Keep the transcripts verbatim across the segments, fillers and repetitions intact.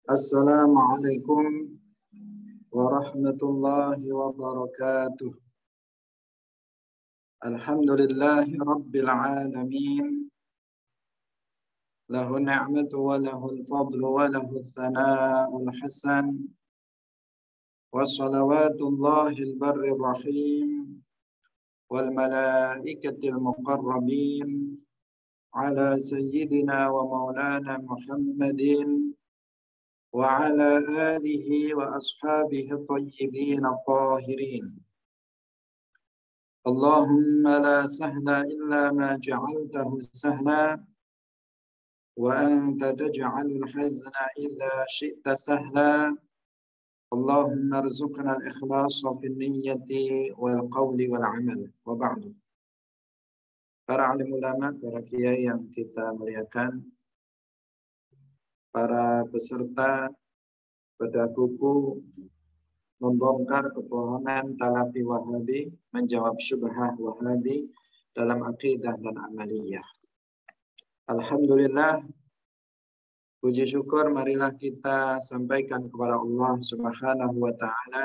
Assalamualaikum warahmatullahi wabarakatuh. Alhamdulillahi rabbil alamin. Lahu ni'matu wa lahu al-fadlu wa lahu al-thana'ul hasan. Wa salawatullahi al-barri rahim. Wal malaikatil muqarrabin. Ala sayyidina wa maulana Muhammadin. وعلى آله وأصحابه الطيبين الطاهرين. اللهم لا سهل إلا ما جعلته سهلا وأنت تجعل الحزن إذا شئت سهلا. اللهم ارزقنا الإخلاص في النية والقول والعمل. وبعد. Para alim ulama, para kiai yang kita muliakan, para peserta bedah buku membongkar kebohongan Talafi Wahabi, menjawab syubhah Wahabi dalam akidah dan amaliyah. Alhamdulillah, puji syukur marilah kita sampaikan kepada Allah Subhanahu wa taala.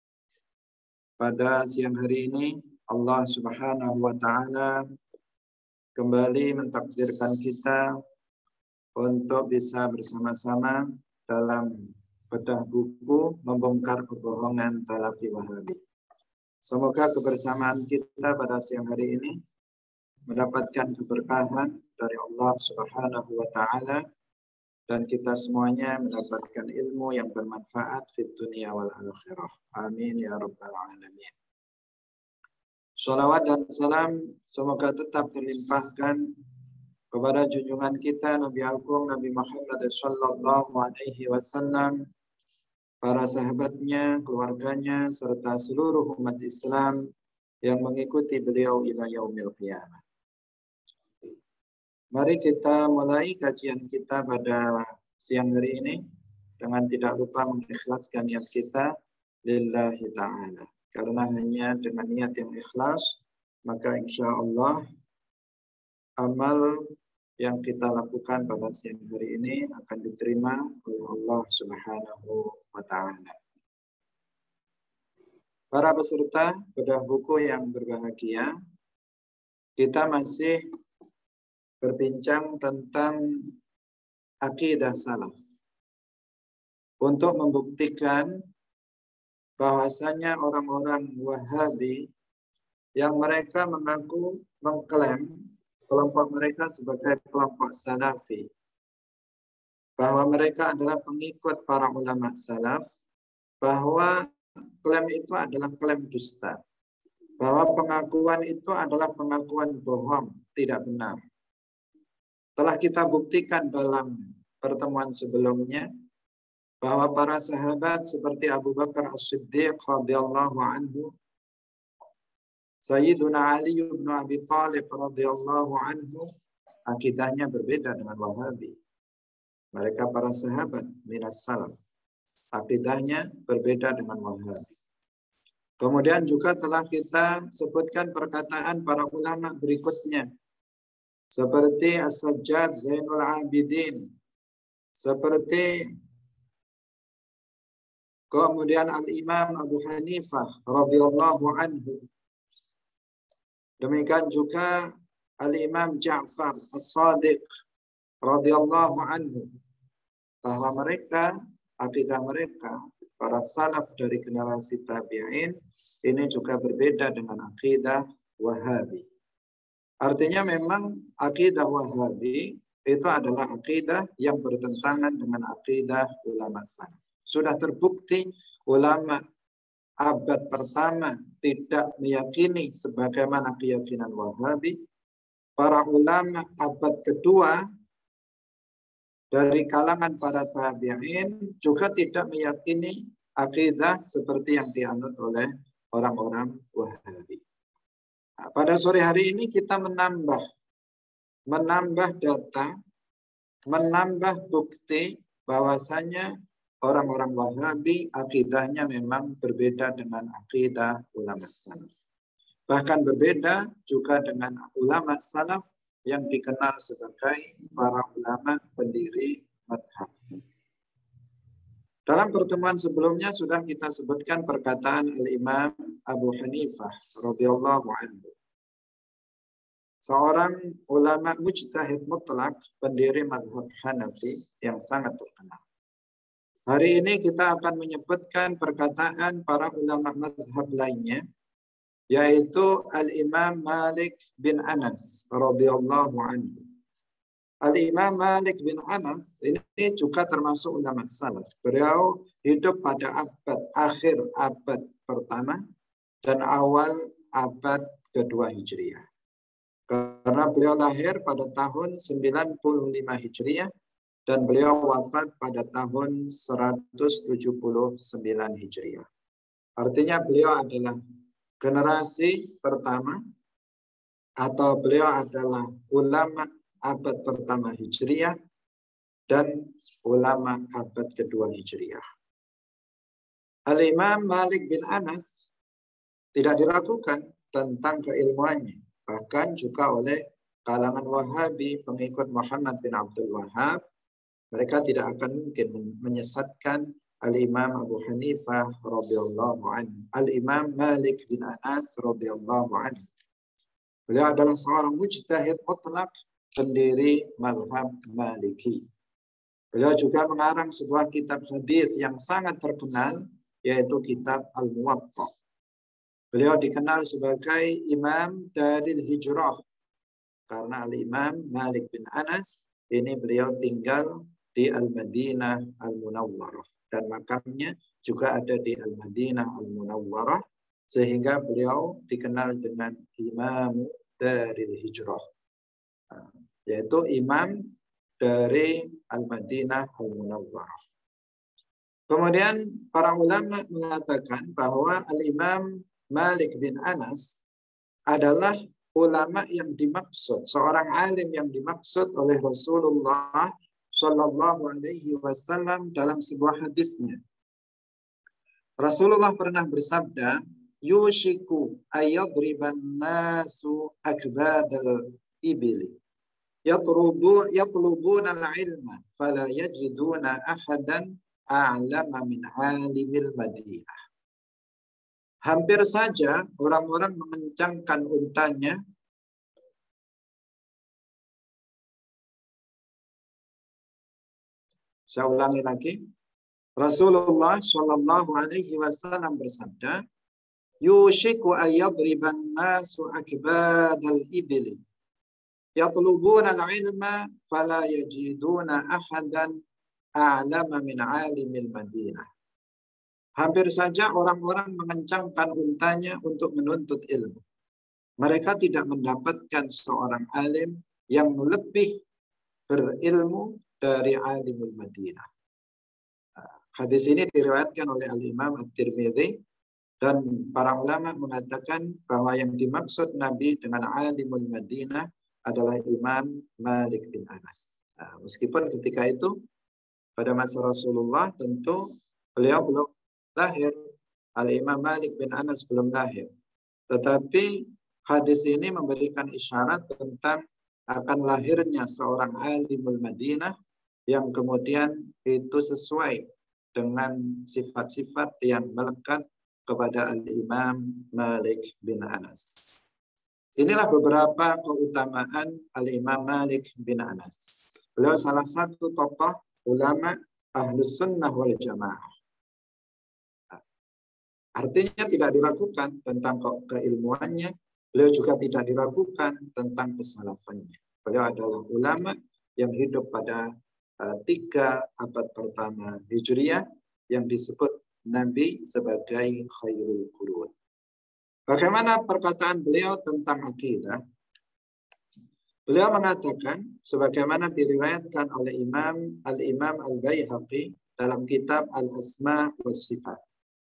Pada siang hari ini Allah Subhanahu wa taala kembali mentakdirkan kita untuk bisa bersama-sama dalam bedah buku membongkar kebohongan Talafi Wahabi. Semoga kebersamaan kita pada siang hari ini mendapatkan keberkahan dari Allah Subhanahu wa taala dan kita semuanya mendapatkan ilmu yang bermanfaat fid dunya wal akhirah. Amin ya rabbal alamin. Shalawat dan salam semoga tetap terlimpahkan kepada junjungan kita Nabi Agung Nabi Muhammad sallallahu alaihi wasallam, para sahabatnya, keluarganya, serta seluruh umat Islam yang mengikuti beliau ila yaumil qiyamah. Mari kita mulai kajian kita pada siang hari ini dengan tidak lupa mengikhlaskan niat kita lillahi ta'ala. Karena hanya dengan niat yang ikhlas, maka insya Allah amal yang kita lakukan pada siang hari ini akan diterima oleh Allah Subhanahu wa taala. Para peserta bedah buku yang berbahagia, kita masih berbincang tentang akidah salaf untuk membuktikan bahwasanya orang-orang Wahabi yang mereka mengaku mengklaim kelompok mereka sebagai kelompok salafi, bahwa mereka adalah pengikut para ulama salaf, bahwa klaim itu adalah klaim dusta, bahwa pengakuan itu adalah pengakuan bohong, tidak benar. Telah kita buktikan dalam pertemuan sebelumnya bahwa para sahabat seperti Abu Bakar As-Siddiq radhiyallahu anhu, Sayyiduna Ali bin Abi Thalib radhiyallahu anhu, akidahnya berbeda dengan Wahabi. Mereka para sahabat minas salaf, akidahnya berbeda dengan Wahabi. Kemudian juga telah kita sebutkan perkataan para ulama berikutnya, seperti As-Sajjad Zainul Abidin, seperti kemudian Al-Imam Abu Hanifah radhiyallahu anhu. Demikian juga Al-Imam Ja'far As-Sadiq radhiyallahu anhu, bahwa mereka, akidah mereka, para salaf dari generasi tabi'in, ini juga berbeda dengan akidah Wahabi. Artinya memang akidah Wahabi itu adalah akidah yang bertentangan dengan akidah ulama salaf. Sudah terbukti ulama abad pertama tidak meyakini sebagaimana keyakinan Wahabi. Para ulama abad kedua dari kalangan para tabi'in juga tidak meyakini akidah seperti yang dianut oleh orang-orang Wahabi. Nah, pada sore hari ini kita menambah menambah data, menambah bukti bahwasanya orang-orang Wahabi akidahnya memang berbeda dengan akidah ulama salaf. Bahkan berbeda juga dengan ulama salaf yang dikenal sebagai para ulama pendiri madhab. Dalam pertemuan sebelumnya sudah kita sebutkan perkataan Al-Imam Abu Hanifah radhiyallahu anhu. Seorang ulama mujtahid mutlak, pendiri mazhab Hanafi yang sangat terkenal. Hari ini kita akan menyebutkan perkataan para ulama mazhab lainnya, yaitu Al-Imam Malik bin Anas radhiyallahu anhu. Al-Imam Malik bin Anas ini juga termasuk ulama salaf. Beliau hidup pada abad akhir abad pertama dan awal abad kedua Hijriah. Karena beliau lahir pada tahun sembilan puluh lima Hijriah dan beliau wafat pada tahun seratus tujuh puluh sembilan Hijriah. Artinya beliau adalah generasi pertama atau beliau adalah ulama abad pertama Hijriah dan ulama abad kedua Hijriah. Al-Imam Malik bin Anas tidak diragukan tentang keilmuannya, bahkan juga oleh kalangan Wahabi, pengikut Muhammad bin Abdul Wahhab. Mereka tidak akan mungkin menyesatkan Al-Imam Abu Hanifah radhiyallahu anhu, Al-Imam Malik bin Anas radhiyallahu anhu. Beliau adalah seorang mujtahid mutlak, pendiri mazhab Maliki. Beliau juga mengarang sebuah kitab hadis yang sangat terkenal, yaitu kitab Al-Muwatta. Beliau dikenal sebagai Imam Daril Hijrah karena Al-Imam Malik bin Anas ini beliau tinggal di Al-Madinah Al-Munawwarah dan makamnya juga ada di Al-Madinah Al-Munawwarah, sehingga beliau dikenal dengan Imam Daril Hijrah, yaitu imam dari Al-Madinah Al-Munawwarah. Kemudian para ulama mengatakan bahwa Al-Imam Malik bin Anas adalah ulama yang dimaksud, seorang alim yang dimaksud oleh Rasulullah Shallallahu Alaihi Wasallam dalam sebuah hadisnya. Rasulullah pernah bersabda, "Yushiku ayadriban nasu akbadal ibili. Yatlubu yatlubuna al-ilma fala yajiduna ahadan a'lama min alimil Madinah." Hampir saja orang-orang mengencangkan untanya Saya ulangi lagi. Rasulullah Shallallahu Alaihi Wasallam bersabda, "Yushiku ayadriban nasu akbadal ibili. Yatlubuna al-ilma fala yajiduna ahadan a'lama min alimil Madinah." Hampir saja orang-orang mengencangkan untanya untuk menuntut ilmu. Mereka tidak mendapatkan seorang alim yang lebih berilmu dari alimul Madinah. Hadis ini diriwayatkan oleh Al-Imam At-Tirmidzi dan para ulama mengatakan bahwa yang dimaksud Nabi dengan alimul Madinah adalah Imam Malik bin Anas. Nah, meskipun ketika itu pada masa Rasulullah tentu beliau belum lahir, Al-Imam Malik bin Anas belum lahir. Tetapi hadis ini memberikan isyarat tentang akan lahirnya seorang alimul Madinah yang kemudian itu sesuai dengan sifat-sifat yang melekat kepada Al-Imam Malik bin Anas. Inilah beberapa keutamaan Al-Imam Malik bin Anas. Beliau salah satu tokoh ulama Ahlus Sunnah wal Jamaah. Artinya tidak diragukan tentang keilmuannya, beliau juga tidak diragukan tentang kesalafannya. Beliau adalah ulama yang hidup pada uh, tiga abad pertama Hijriah yang disebut Nabi sebagai khairul qurun. Bagaimana perkataan beliau tentang akidah? Beliau mengatakan, sebagaimana diriwayatkan oleh Imam Al-Imam Al-Baihaqi dalam kitab Al-Asma wa Sifat.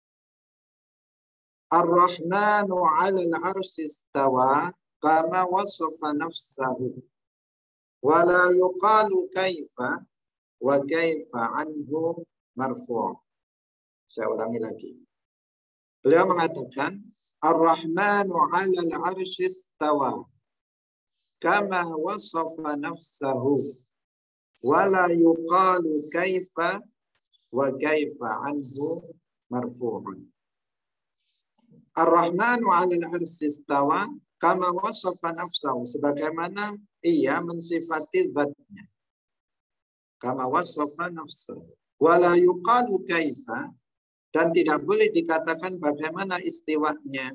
Ar-Rahmanu 'alal 'arsy istawa kama wasafa nafsahu wa la yuqalu kaifa wa kaifa anhu marfu'. Saya ulangi lagi. Beliau mengatakan, Ar-Rahmanu 'alal 'arsy istawa kama wasafa nafsahu wa la yuqalu kaifa wa kaifa anhu marfu'un. Ar-Rahmanu 'alal 'arsy istawa kama wasafa nafsahu, sebagaimana ia mensifati zatnya. Kama wasafa nafsahu. Wala yuqalu kaifa, dan tidak boleh dikatakan bagaimana istiwanya.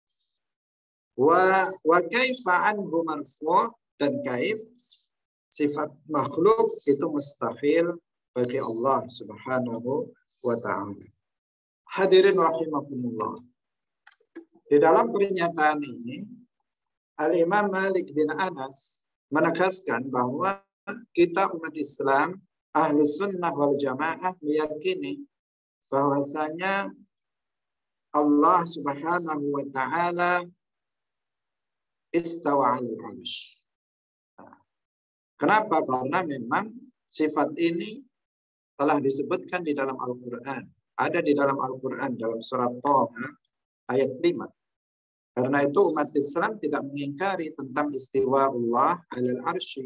Wa wa kaifa anhu marfu', dan kaif sifat makhluk itu mustahil bagi Allah Subhanahu wa ta'ala. Hadirin rahimakumullah. Di dalam pernyataan ini, Al-Imam Malik bin Anas menegaskan bahwa kita umat Islam, Ahlus Sunnah wal Jamaah, meyakini bahwasanya Allah Subhanahu wa ta'ala istawa al-'arsy. Kenapa? Karena memang sifat ini telah disebutkan di dalam Al-Quran. Ada di dalam Al-Quran dalam surat Thaha ayat lima. Karena itu umat Islam tidak mengingkari tentang istiwa Allah alal arsy.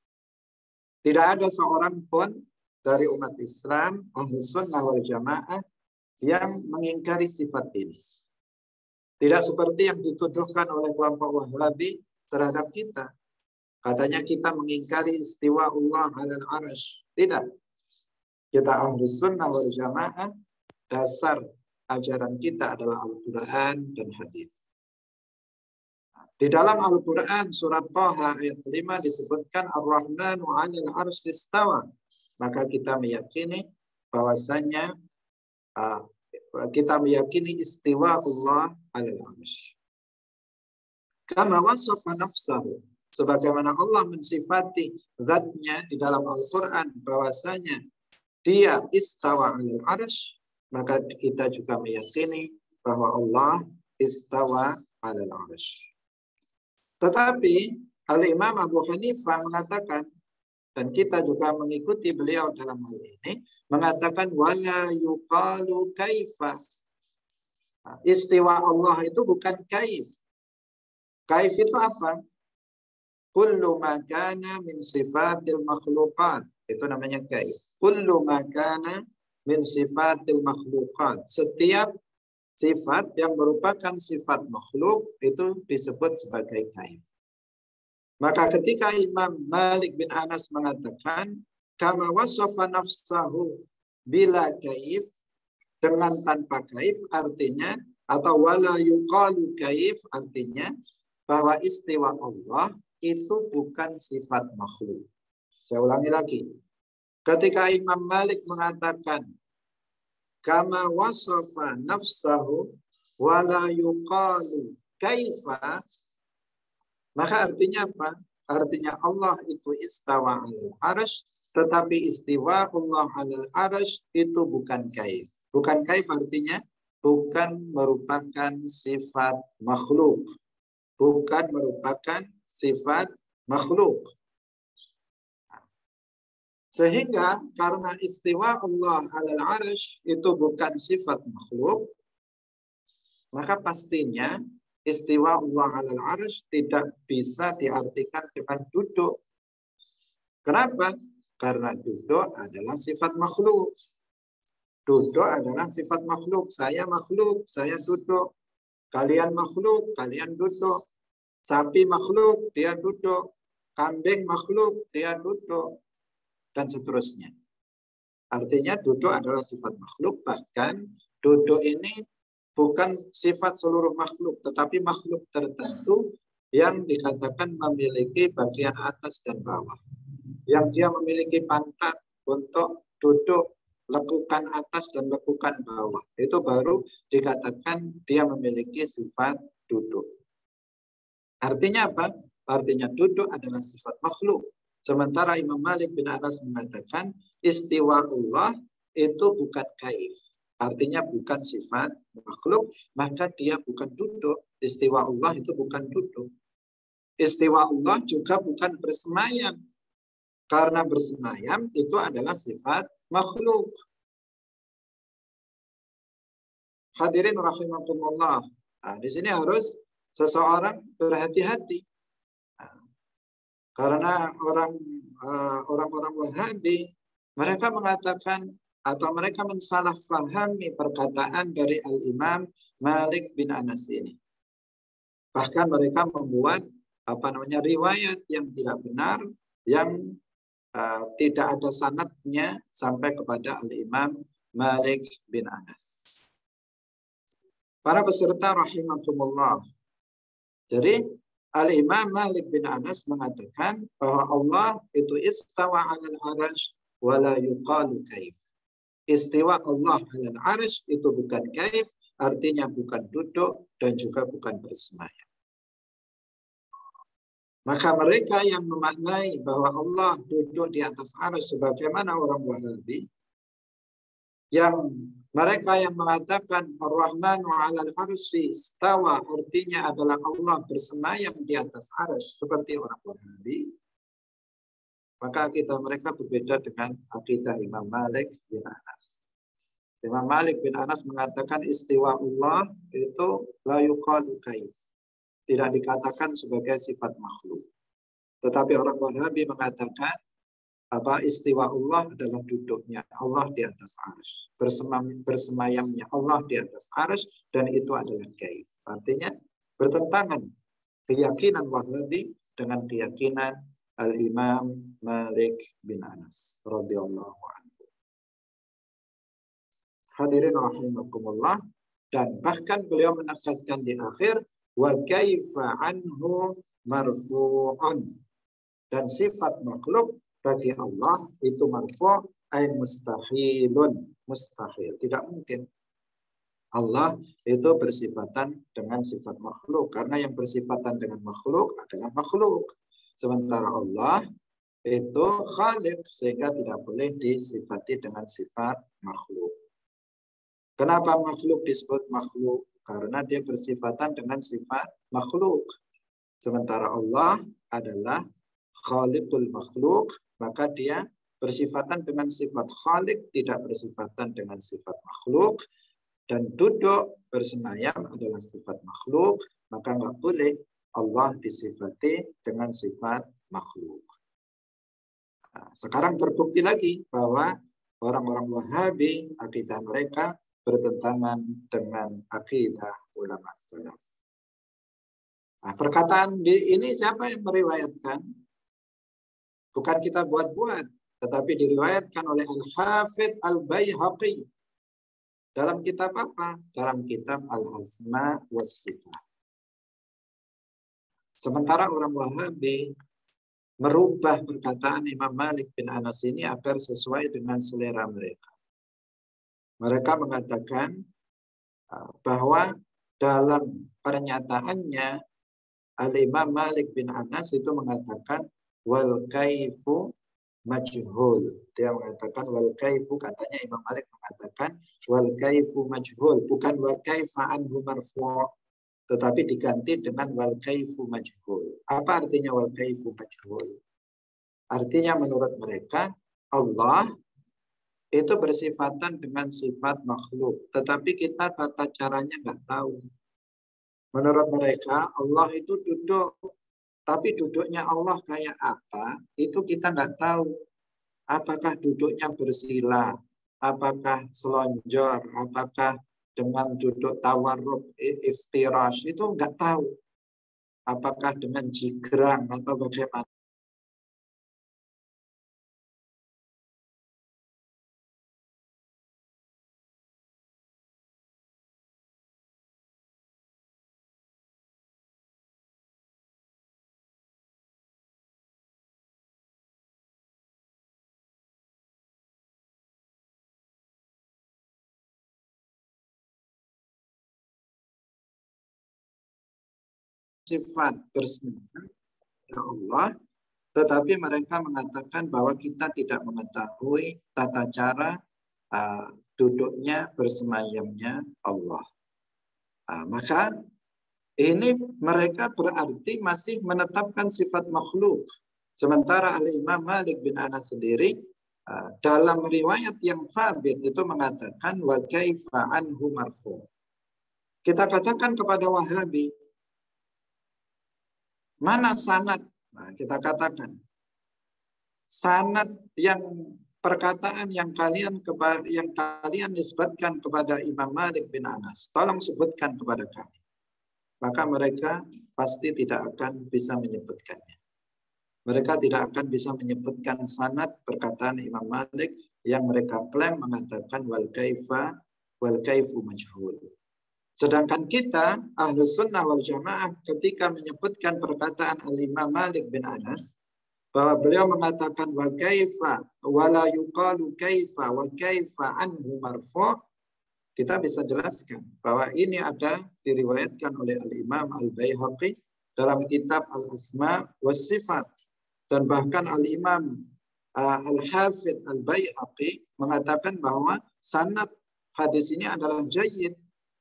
Tidak ada seorang pun dari umat Islam, Ahlus Sunnah wal Jamaah, yang mengingkari sifat ini. Tidak seperti yang dituduhkan oleh kelompok Wahabi terhadap kita. Katanya kita mengingkari istiwa Allah alal arsy. Tidak. Kita Ahlus Sunnah wal Jamaah, dasar ajaran kita adalah Al-Quran dan hadis. Di dalam Al-Quran surat Thaha ayat lima disebutkan Ar-Rahmanu 'alal 'arsy istawa. Maka kita meyakini bahwasanya uh, kita meyakini istiwa Allah 'alal 'arsy. Kama wasafa nafsahu, sebagaimana Allah mensifati zatnya di dalam Al-Quran bahwasanya dia istawa 'alal 'arsy, maka kita juga meyakini bahwa Allah istawa 'alal 'arsy. Tetapi Al-Imam Abu Hanifah mengatakan, dan kita juga mengikuti beliau dalam hal ini, mengatakan wala yuqalu kaifa. Istiwa Allah itu bukan kaif. Kaif itu apa? Kullu ma kana min sifatil makhluqat. Itu namanya kaif. Kullu ma kana min sifatil makhluqat. Setiap sifat yang merupakan sifat makhluk itu disebut sebagai kaif. Maka ketika Imam Malik bin Anas mengatakan kama wasafa nafsahu bila kaif, dengan tanpa kaif, artinya atau wala yuqalu kaif, artinya bahwa istiwa Allah itu bukan sifat makhluk. Saya ulangi lagi. Ketika Imam Malik mengatakan kama wasafa nafsahu wala yuqalu kaifa, maka artinya apa? Artinya Allah itu istawa alal arsy, tetapi istiwa Allah alal arsy itu bukan kaif. Bukan kaif artinya bukan merupakan sifat makhluk. Bukan merupakan sifat makhluk. Sehingga karena istiwa Allah alal arsy itu bukan sifat makhluk, maka pastinya istiwa Allah alal arsy tidak bisa diartikan dengan duduk. Kenapa? Karena duduk adalah sifat makhluk. Duduk adalah sifat makhluk. Saya makhluk, saya duduk. Kalian makhluk, kalian duduk. Sapi makhluk, dia duduk. Kambing makhluk, dia duduk. Dan seterusnya. Artinya duduk adalah sifat makhluk. Bahkan duduk ini bukan sifat seluruh makhluk, tetapi makhluk tertentu yang dikatakan memiliki bagian atas dan bawah. Yang dia memiliki pantat untuk duduk, lekukan atas dan lekukan bawah. Itu baru dikatakan dia memiliki sifat duduk. Artinya apa? Artinya duduk adalah sifat makhluk. Sementara Imam Malik bin Anas mengatakan istiwa Allah itu bukan kaif. Artinya bukan sifat makhluk, maka dia bukan duduk. Istiwa Allah itu bukan duduk. Istiwa Allah juga bukan bersemayam. Karena bersemayam itu adalah sifat makhluk. Hadirin rahimakumullah. Nah, di sini harus seseorang berhati-hati. Karena orang orang-orang Wahabi mereka mengatakan atau mereka mensalah fahami perkataan dari Al-Imam Malik bin Anas ini. Bahkan mereka membuat apa namanya riwayat yang tidak benar, yang uh, tidak ada sanadnya sampai kepada Al-Imam Malik bin Anas. Para peserta rahimakumullah. Jadi Al-Imam Malik bin Anas mengatakan bahwa Allah itu istawa 'alal 'arsy wa la yuqalu kaif. Istiwa Allah 'alal 'arsy itu bukan kaif, artinya bukan duduk dan juga bukan bersemayam. Maka mereka yang memaknai bahwa Allah duduk di atas 'arsy sebagaimana orang Wahabi, yang mereka yang mengatakan Ar-Rahmanu 'alal 'arsy istawa artinya adalah Allah bersemayam di atas 'arsy seperti orang Wahabi, maka akidah mereka berbeda dengan akidah Imam Malik bin Anas. Imam Malik bin Anas mengatakan istiwa Allah itu la yuqalu kaif, tidak dikatakan sebagai sifat makhluk. Tetapi orang Wahabi mengatakan apa istiwa Allah adalah duduknya Allah di atas arsy, bersemayamnya Allah di atas arsy, dan itu adalah kaif. Artinya bertentangan keyakinan Wahabi dengan keyakinan Al-Imam Malik bin Anas radhiyallahu anhu. Hadirin rahimakumullah, dan bahkan beliau menegaskan di akhir wa kaifa anhu marfu'un, dan sifat makhluk bagi Allah itu marfu' ay mustahilun, mustahil, tidak mungkin Allah itu bersifatan dengan sifat makhluk, karena yang bersifatan dengan makhluk adalah makhluk. Sementara Allah itu khaliq, sehingga tidak boleh disifati dengan sifat makhluk. Kenapa makhluk disebut makhluk? Karena dia bersifatan dengan sifat makhluk. Sementara Allah adalah khaliqul makhluk, maka dia bersifatan dengan sifat khaliq, tidak bersifatan dengan sifat makhluk. Dan duduk bersemayam adalah sifat makhluk, maka nggak boleh Allah disifati dengan sifat makhluk. Nah, sekarang terbukti lagi bahwa orang-orang Wahabi akidah mereka bertentangan dengan akidah ulama salaf. Nah, perkataan di ini siapa yang meriwayatkan? Bukan kita buat-buat, tetapi diriwayatkan oleh Al-Hafidh Al-Baihaqi. Dalam kitab apa? Dalam kitab Al-Asma wa Sifat. Sementara orang Wahabi merubah perkataan Imam Malik bin Anas ini agar sesuai dengan selera mereka. Mereka mengatakan bahwa dalam pernyataannya Al-Imam Malik bin Anas itu mengatakan wal kaifu majhul. Dia mengatakan wal kaifu, katanya Imam Malik mengatakan wal kaifu majhul, bukan wal kaifa anhu marfu', tetapi diganti dengan wal kaifu majhul. Apa artinya wal kaifu majhul? Artinya menurut mereka Allah itu bersifatan dengan sifat makhluk, tetapi kita tata caranya nggak tahu. Menurut mereka Allah itu duduk, tapi duduknya Allah kayak apa, itu kita nggak tahu. Apakah duduknya bersila, apakah selonjor, apakah dengan duduk tawarruk, iftirash, itu nggak tahu. Apakah dengan jigrang atau bagaimana. Sifat bersemayam Allah, tetapi mereka mengatakan bahwa kita tidak mengetahui tata cara uh, duduknya bersemayamnya Allah. Uh, maka ini mereka berarti masih menetapkan sifat makhluk. Sementara Al-Imam Malik bin Anas sendiri uh, dalam riwayat yang thabit itu mengatakan wa kaifa anhu marfu'. Kita katakan kepada Wahabi, mana sanad? Nah, kita katakan sanad yang perkataan yang kalian kepada yang kalian nisbatkan kepada Imam Malik bin Anas, tolong sebutkan kepada kami. Maka mereka pasti tidak akan bisa menyebutkannya. Mereka tidak akan bisa menyebutkan sanad perkataan Imam Malik yang mereka klaim mengatakan wal kaifa wal kaifu majhul. Sedangkan kita Ahlus Sunnah wal Jamaah ketika menyebutkan perkataan Al-Imam Malik bin Anas bahwa beliau mengatakan wa kaifa wa la yuqalu kaifa wa kaifa anhu marfu', kita bisa jelaskan bahwa ini ada diriwayatkan oleh Al-Imam Al-Baihaqi dalam kitab Al-Asma wa Sifat, dan bahkan Al-Imam uh, Al-Hafidh Al-Baihaqi mengatakan bahwa sanad hadis ini adalah jayyid.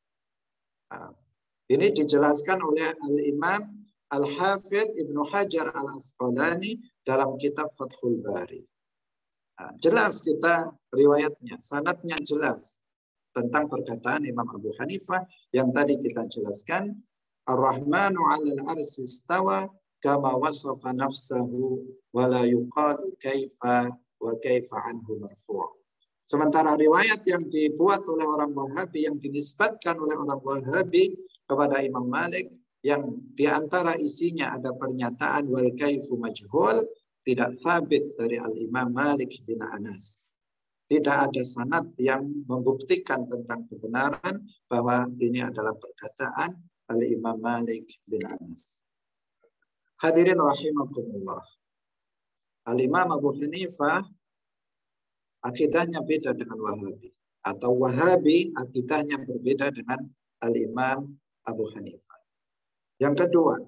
Uh, ini dijelaskan oleh Al-Imam Al-Hafidh Ibnu Hajar Al-Asqalani dalam kitab Fathul Bari. Uh, jelas kita riwayatnya, sanadnya jelas tentang perkataan Imam Abu Hanifah yang tadi kita jelaskan, Ar-Rahmanu 'alal 'arsy istawa kama wasafa nafsahu wa la yuqalu kaifa wa kaifa anhu marfu'. Sementara riwayat yang dibuat oleh orang Wahabi, yang dinisbatkan oleh orang Wahabi kepada Imam Malik, yang diantara isinya ada pernyataan wal kaifu majhul, tidak sabit dari Al-Imam Malik bin Anas. Tidak ada sanad yang membuktikan tentang kebenaran bahwa ini adalah perkataan Al-Imam Malik bin Anas. Hadirin rahimakumullah. Al-Imam Abu Hanifah akidahnya beda dengan Wahabi. Atau Wahabi akidahnya berbeda dengan Al-Imam Abu Hanifah. Yang kedua,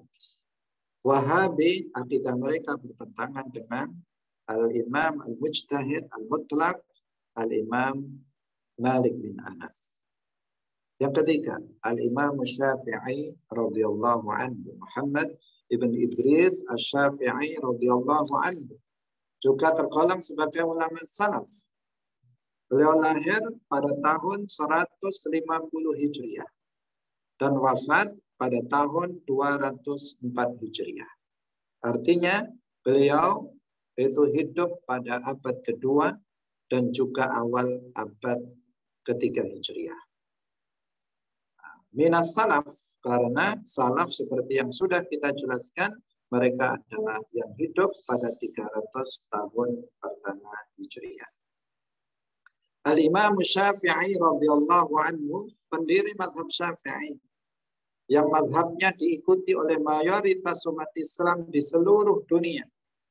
Wahabi akidah mereka bertentangan dengan Al-Imam Al-Mujtahid Al-Mutlaq Al-Imam Malik bin Anas. Yang ketiga, Al-Imam Syafi'i radhiyallahu anhu, Muhammad ibn Idris Asy-Syafi'i radhiyallahu anhu, juga tergolong sebagai ulama salaf. Beliau lahir pada tahun seratus lima puluh Hijriah dan wafat pada tahun dua ratus empat Hijriah. Artinya beliau itu hidup pada abad kedua dan juga awal abad ketiga Hijriah. Minas salaf, karena salaf seperti yang sudah kita jelaskan, mereka adalah yang hidup pada tiga ratus tahun pertama Hijriah. Al-Imam Syafi'i radhiyallahu anhu, pendiri mazhab Syafi'i, yang mazhabnya diikuti oleh mayoritas umat Islam di seluruh dunia.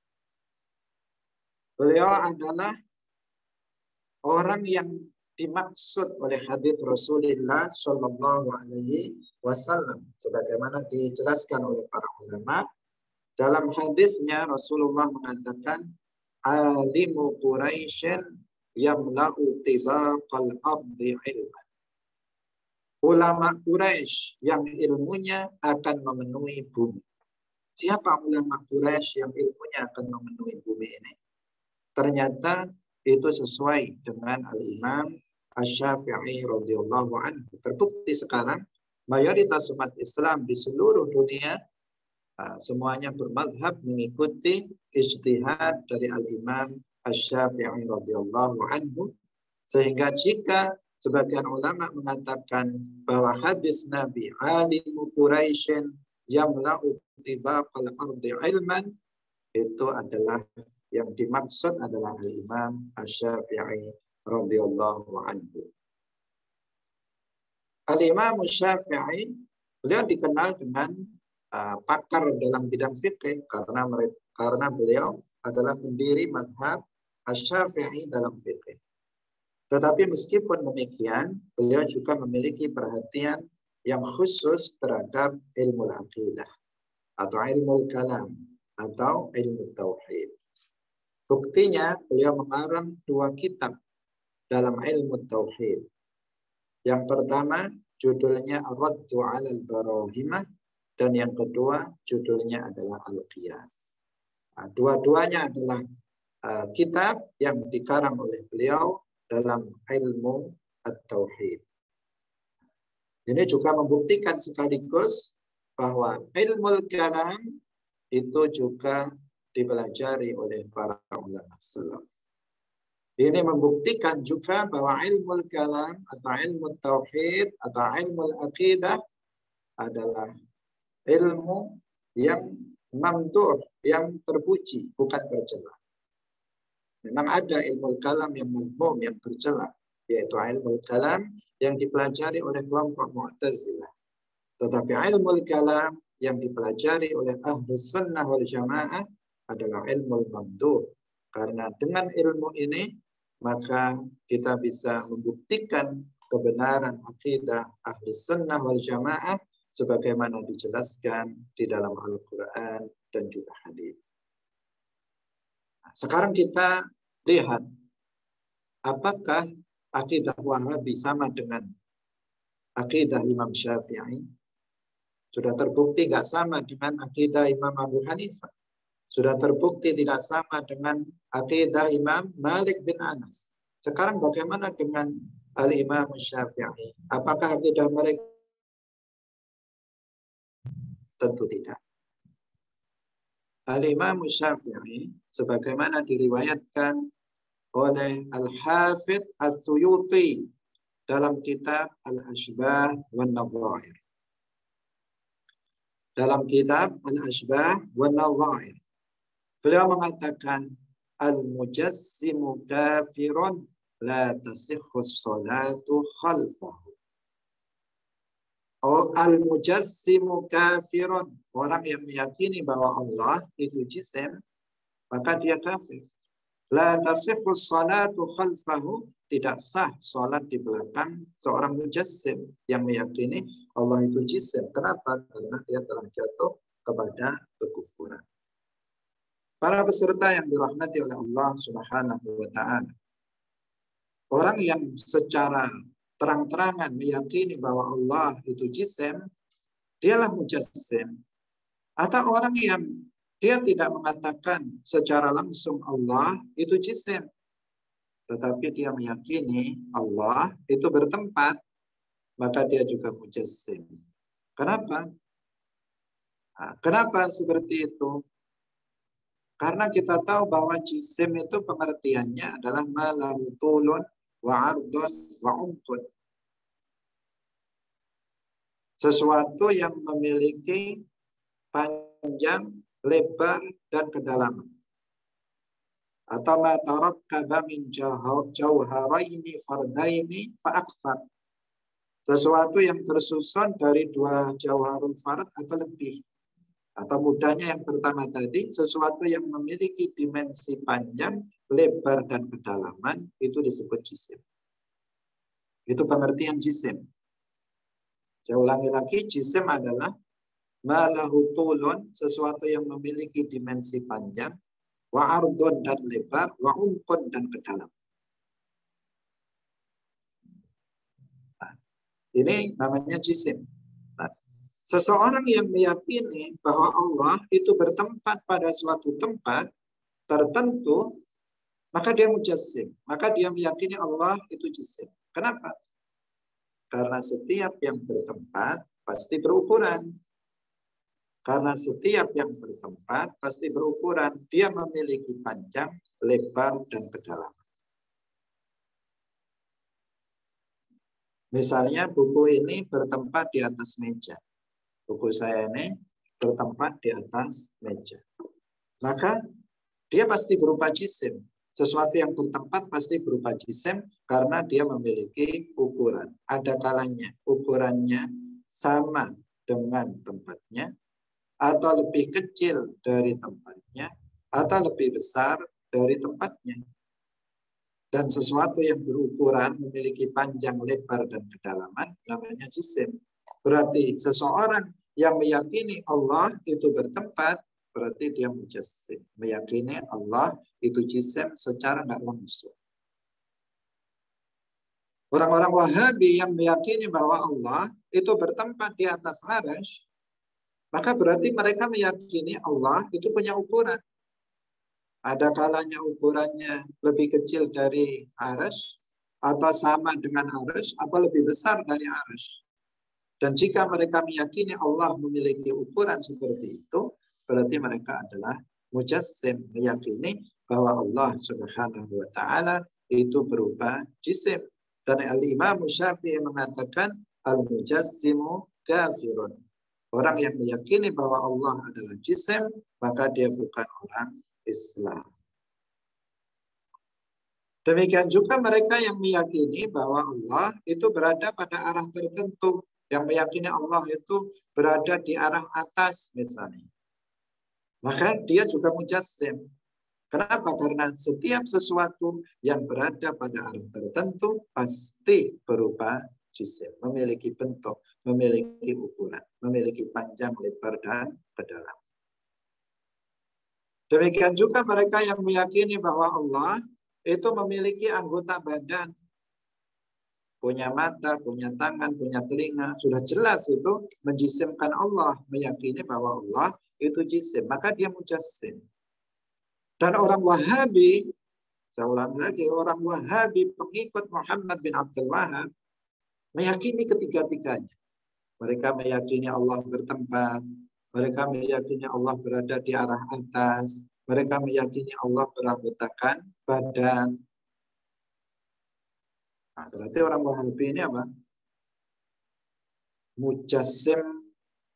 Beliau adalah orang yang dimaksud oleh hadits Rasulullah Shallallahu Alaihi Wasallam, sebagaimana dijelaskan oleh para ulama. Dalam hadisnya Rasulullah mengatakan, alimu Quraisyin yamla'u tibaqal ardi ilman. Ulama Quraisy yang ilmunya akan memenuhi bumi. Siapa ulama Quraisy yang ilmunya akan memenuhi bumi ini? Ternyata itu sesuai dengan Al-Imam Asy-Syafi'i radhiyallahu anhu. Terbukti sekarang mayoritas umat Islam di seluruh dunia uh, semuanya bermazhab mengikuti ijtihad dari Al-Imam Asy-Syafi'i radhiyallahu anhu, sehingga jika sebagian ulama mengatakan bahwa hadis Nabi alimu Quraisyin yamla'u tibaqal ardi ilman, itu adalah yang dimaksud adalah Al-Imam Asy-Syafi'i radhiyallahu anhu. Al-Imam Asy-Syafi'i, beliau dikenal dengan uh, pakar dalam bidang fikih karena mereka, karena beliau adalah pendiri mazhab Asy-Syafi'i dalam fikih. Tetapi meskipun demikian, beliau juga memiliki perhatian yang khusus terhadap ilmu aqidah atau ilmu kalam atau ilmu tauhid. Buktinya beliau mengarang dua kitab dalam ilmu tauhid. Yang pertama judulnya Ar-Raddu 'alal Barahimah, dan yang kedua judulnya adalah Al-Qiyas. Nah, dua-duanya adalah uh, kitab yang dikarang oleh beliau dalam ilmu at-tauhid. Ini juga membuktikan sekaligus bahwa ilmu kalam itu juga dipelajari oleh para ulama salaf. Ini membuktikan juga bahwa ilmu kalam atau ilmu tauhid atau ilmu aqidah adalah ilmu yang mamduh, yang terpuji, bukan tercela. Memang ada ilmu kalam yang mazmum, yang tercela, yaitu ilmu kalam yang dipelajari oleh kelompok Mu'tazilah. Tetapi ilmu kalam yang dipelajari oleh Ahlus Sunnah wal Jamaah adalah ilmu mamduh. Karena dengan ilmu ini maka kita bisa membuktikan kebenaran akidah Ahlus Sunnah wal Jamaah sebagaimana dijelaskan di dalam Al-Quran dan juga hadis. Sekarang kita lihat apakah akidah Wahabi sama dengan akidah Imam Syafi'i. Sudah terbukti nggak sama dengan akidah Imam Abu Hanifah. Sudah terbukti tidak sama dengan akidah Imam Malik bin Anas. Sekarang bagaimana dengan Al-Imam Syafi'i? Apakah akidah mereka? Tentu tidak. Al-Imam Syafi'i sebagaimana diriwayatkan oleh Al-Hafidh As-Suyuti dalam kitab Al-Ashbah wan Nadhair. Dalam kitab Al-Ashbah wan Nadhair, beliau mengatakan al-mujassimu kafirun la tasihhu sholatu khalfahu. Oh, al-mujassimu kafirun, orang yang meyakini bahwa Allah itu jisim, maka dia kafir. La tasihhu sholatu khalfahu, tidak sah salat di belakang seorang mujassim yang meyakini Allah itu jisim. Kenapa? Karena dia telah jatuh kepada kekufuran. Para peserta yang dirahmati oleh Allah Subhanahu wa taala. Orang yang secara terang-terangan meyakini bahwa Allah itu jisim, dialah mujassim. Atau orang yang dia tidak mengatakan secara langsung Allah itu jisim, tetapi dia meyakini Allah itu bertempat, maka dia juga mujassim. Kenapa? Nah, kenapa seperti itu? Karena kita tahu bahwa jisim itu pengertiannya adalah malahu tulun wa ardun wa umqun. Sesuatu yang memiliki panjang, lebar, dan kedalaman. Atau ma tarakkaba min jauharaini fardaini fa akthar. Sesuatu yang tersusun dari dua jauharul fard atau lebih. Atau mudahnya yang pertama tadi, sesuatu yang memiliki dimensi panjang, lebar, dan kedalaman, itu disebut jisim. Itu pengertian jisim. Saya ulangi lagi, jisim adalah malahu tulun, sesuatu yang memiliki dimensi panjang, wa ardun dan lebar, wa umqun dan kedalaman. Nah, ini namanya jisim. Nah, seseorang yang meyakini bahwa Allah itu bertempat pada suatu tempat tertentu, maka dia mujassim. Maka dia meyakini Allah itu jisim. Kenapa? Karena setiap yang bertempat pasti berukuran. Karena setiap yang bertempat pasti berukuran. Dia memiliki panjang, lebar, dan kedalaman. Misalnya buku ini bertempat di atas meja. Buku saya ini bertempat di atas meja. Maka dia pasti berupa jisim. Sesuatu yang bertempat pasti berupa jisim karena dia memiliki ukuran. Ada kalanya ukurannya sama dengan tempatnya, atau lebih kecil dari tempatnya, atau lebih besar dari tempatnya. Dan sesuatu yang berukuran memiliki panjang, lebar, dan kedalaman namanya jisim. Berarti seseorang yang meyakini Allah itu bertempat, berarti dia mujassim. Meyakini Allah itu jisim secara nggak langsung. Orang-orang Wahabi yang meyakini bahwa Allah itu bertempat di atas arsy, maka berarti mereka meyakini Allah itu punya ukuran. Ada kalanya ukurannya lebih kecil dari arsy, atau sama dengan arsy, atau lebih besar dari arsy. Dan jika mereka meyakini Allah memiliki ukuran seperti itu, berarti mereka adalah mujassim, meyakini bahwa Allah Subhanahu wa taala itu berupa jisim. Dan Al-Imam Syafi'i mengatakan al-mujassimu kafirun. Orang yang meyakini bahwa Allah adalah jisim, maka dia bukan orang Islam. Demikian juga mereka yang meyakini bahwa Allah itu berada pada arah tertentu. Yang meyakini Allah itu berada di arah atas misalnya. Maka dia juga mujassim. Kenapa? Karena setiap sesuatu yang berada pada arah tertentu pasti berupa jisim. Memiliki bentuk, memiliki ukuran, memiliki panjang, lebar, dan kedalam. Demikian juga mereka yang meyakini bahwa Allah itu memiliki anggota badan. Punya mata, punya tangan, punya telinga. Sudah jelas itu menjisimkan Allah. Meyakini bahwa Allah itu jisim. Maka dia mujassim. Dan orang Wahabi, saya ulang lagi, orang Wahabi pengikut Muhammad bin Abdul Wahab meyakini ketiga-tiganya. Mereka meyakini Allah bertempat, mereka meyakini Allah berada di arah atas, mereka meyakini Allah beranggotakan badan. Nah, berarti orang Wahabi ini apa? Mujassim,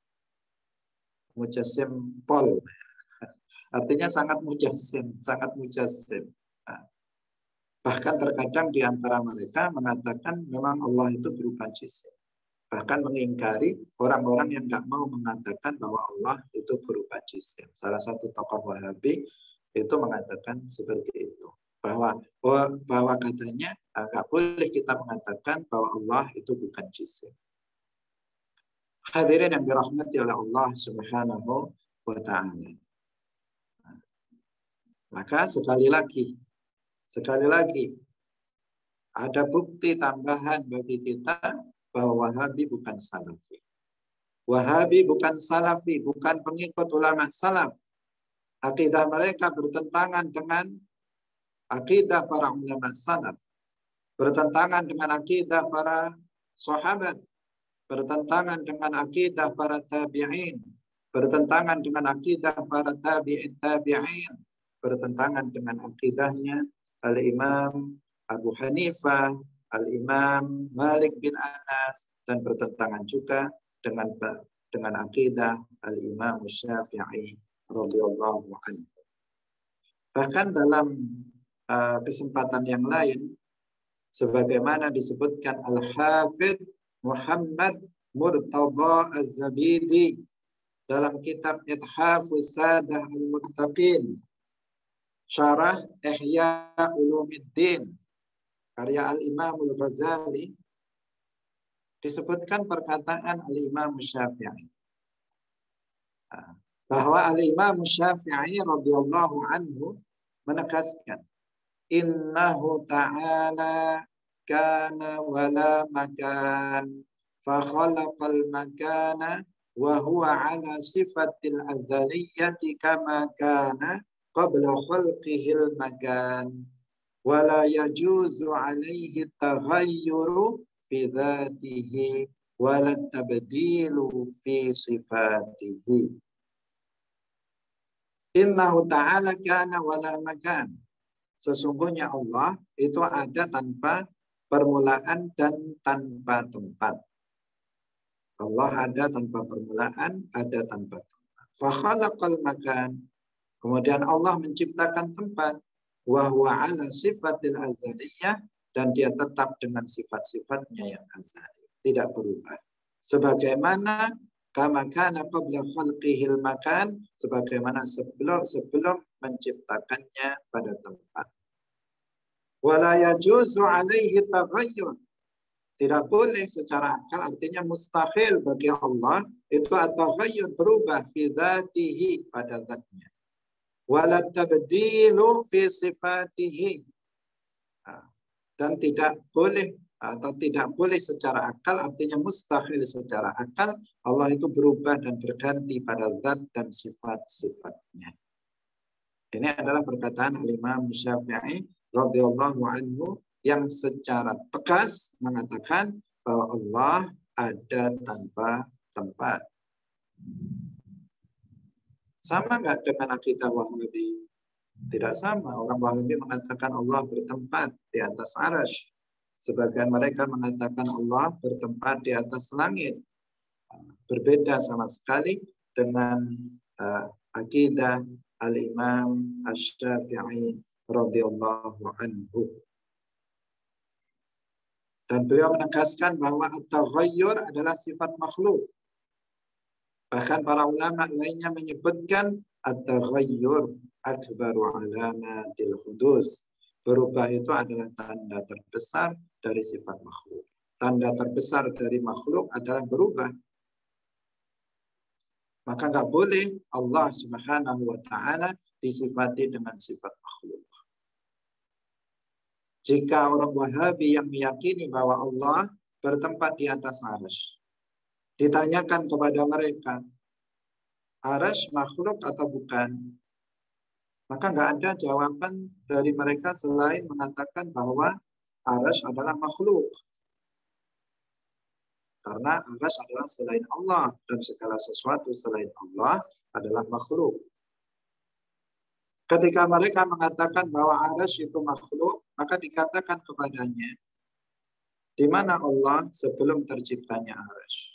mujassim pol. Artinya sangat mujassim, sangat mujassim. Nah, bahkan terkadang di antara mereka mengatakan memang Allah itu berupa jisim. Bahkan mengingkari orang-orang yang nggak mau mengatakan bahwa Allah itu berupa jisim. Salah satu tokoh Wahabi itu mengatakan seperti itu. Bahwa bahwa katanya nggak boleh kita mengatakan bahwa Allah itu bukan jisim. Hadirin yang dirahmati oleh Allah Subhanahu wa Ta'ala. Maka sekali lagi, sekali lagi, ada bukti tambahan bagi kita bahwa Wahabi bukan Salafi. Wahabi bukan Salafi, bukan pengikut ulama Salaf. Akidah mereka bertentangan dengan akidah para ulama Salaf. Bertentangan dengan akidah para sahabat. Bertentangan dengan akidah para tabi'in. Bertentangan dengan akidah para tabi'in tabi'in. Bertentangan dengan akidahnya Al-Imam Abu Hanifah, Al-Imam Malik bin Anas, dan bertentangan juga dengan dengan akidah Al-Imam Syafi'i radhiyallahu anhu. Bahkan dalam uh, kesempatan yang lain, sebagaimana disebutkan Al-Hafidh Muhammad Murtadha Az-Zabidi dalam kitab Ithafus Sadah Al-Muttaqin, Syarah Ihya Ulumuddin karya Al-Imam Al-Ghazali, disebutkan perkataan Al-Imam Syafi'i. Bahwa Al-Imam Syafi'i radhiyallahu anhu menegaskan, innahu ta'ala kana wala makan fa khalaqal makana wa huwa ala sifatil azaliyati kama kana qabla khalqihil makan wa la yajuzu alaihi taghayyuru fi dhatihi wa la tabdilu fi sifatihi. Innahu ta'ala kana wala makan. Sesungguhnya Allah itu ada tanpa permulaan dan tanpa tempat. Allah ada tanpa permulaan, ada tanpa tempat. Fa khalaqal makan. Kemudian Allah menciptakan tempat. Wa huwa ala sifatil azaliyah, dan dia tetap dengan sifat-sifatnya yang azali, tidak berubah. Sebagaimana kama kana qabla khalqihil makan, sebagaimana sebelum sebelum menciptakannya pada tempat. Wala yajuzu alaihi taghayyur. Tidak boleh secara akal, artinya mustahil bagi Allah itu at-taghayyur, berubah fi dzatihi, pada zatnya. Wala tabdilu fi sifatihi. Dan tidak boleh atau tidak boleh secara akal, artinya mustahil secara akal Allah itu berubah dan berganti pada zat dan sifat-sifatnya. Ini adalah perkataan Al-Imam Syafi'i radhiyallahu anhu yang secara tegas mengatakan bahwa Allah ada tanpa tempat. Sama nggak dengan akidah Wahabi? Tidak sama. Orang Wahabi mengatakan Allah bertempat di atas arasy. Sebagian mereka mengatakan Allah bertempat di atas langit. Berbeda sama sekali dengan uh, akidah Al-Imam Asy-Syafi'i radhiyallahu anhu. Dan beliau menegaskan bahwa at-taghayyur adalah sifat makhluk. Bahkan para ulama lainnya menyebutkan at-taghayyur akbaru alamatil hudus. Berubah itu adalah tanda terbesar dari sifat makhluk. Tanda terbesar dari makhluk adalah berubah. Maka nggak boleh Allah Subhanahu wa Ta'ala disifati dengan sifat makhluk. Jika orang Wahabi yang meyakini bahwa Allah bertempat di atas arasy, ditanyakan kepada mereka, arasy makhluk atau bukan? Maka nggak ada jawaban dari mereka selain mengatakan bahwa arasy adalah makhluk. Karena arasy adalah selain Allah dan segala sesuatu selain Allah adalah makhluk. Ketika mereka mengatakan bahwa arasy itu makhluk, maka dikatakan kepadanya, di mana Allah sebelum terciptanya arasy?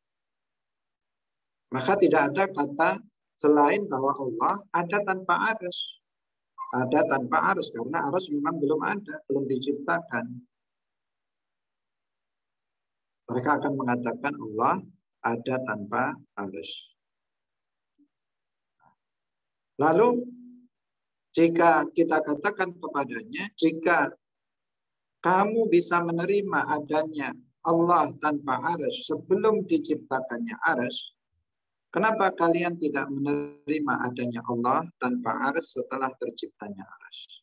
Maka tidak ada kata selain bahwa Allah ada tanpa arasy. Ada tanpa arasy karena arasy memang belum ada, belum diciptakan. Mereka akan mengatakan Allah ada tanpa arasy. Lalu jika kita katakan kepadanya, jika kamu bisa menerima adanya Allah tanpa arasy sebelum diciptakannya arasy, kenapa kalian tidak menerima adanya Allah tanpa arasy setelah terciptanya arasy?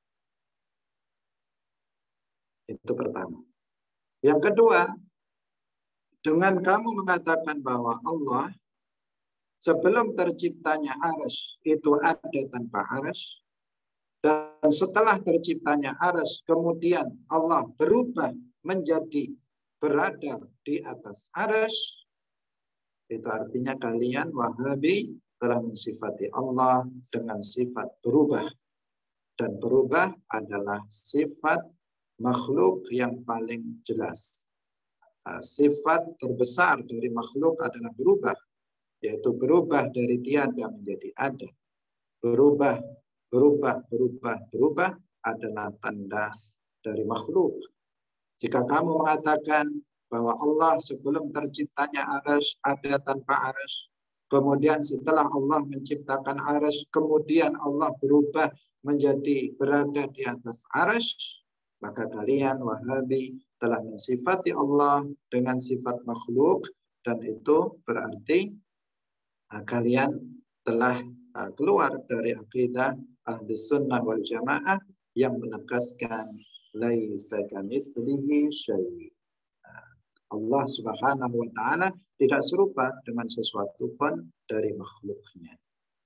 Itu pertama. Yang kedua, dengan kamu mengatakan bahwa Allah sebelum terciptanya arasy itu ada tanpa arasy, dan setelah terciptanya arasy kemudian Allah berubah menjadi berada di atas arasy, itu artinya kalian Wahabi telah mensifati Allah dengan sifat berubah. Dan berubah adalah sifat makhluk yang paling jelas. Sifat terbesar dari makhluk adalah berubah, yaitu berubah dari tiada menjadi ada. Berubah, berubah, berubah, berubah adalah tanda dari makhluk. Jika kamu mengatakan bahwa Allah sebelum terciptanya arasy ada tanpa arasy, kemudian setelah Allah menciptakan arasy, kemudian Allah berubah menjadi berada di atas arasy, maka kalian Wahabi telah mensifati Allah dengan sifat makhluk, dan itu berarti uh, kalian telah uh, keluar dari akidah Ahli Sunnah wal Jamaah yang menegaskan laisa kamitslihi syai'. Allah Subhanahu wa Ta'ala tidak serupa dengan sesuatu pun dari makhluknya.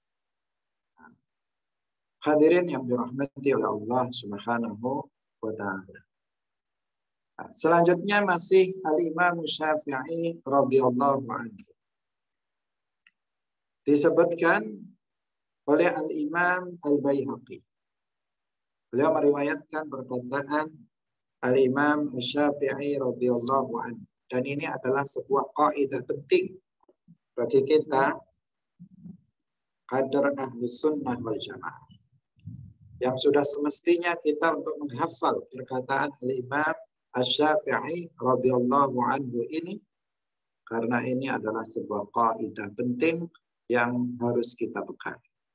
Hadirin yang dirahmati oleh Allah Subhanahu wa Ta'ala. Selanjutnya masih Al-Imam Syafi'i radhiyallahu anhu. Disebutkan oleh Al-Imam Al-Baihaqi. Beliau meriwayatkan perkataan Al-Imam Syafi'i radhiyallahu anhu. Dan ini adalah sebuah kaidah penting bagi kita kader Ahlus Sunnah wal Jamaah. Yang sudah semestinya kita untuk menghafal perkataan Al-Imam Asy-Syafi'i radhiyallahu anhu ini, karena ini adalah sebuah kaidah penting yang harus kita pegang.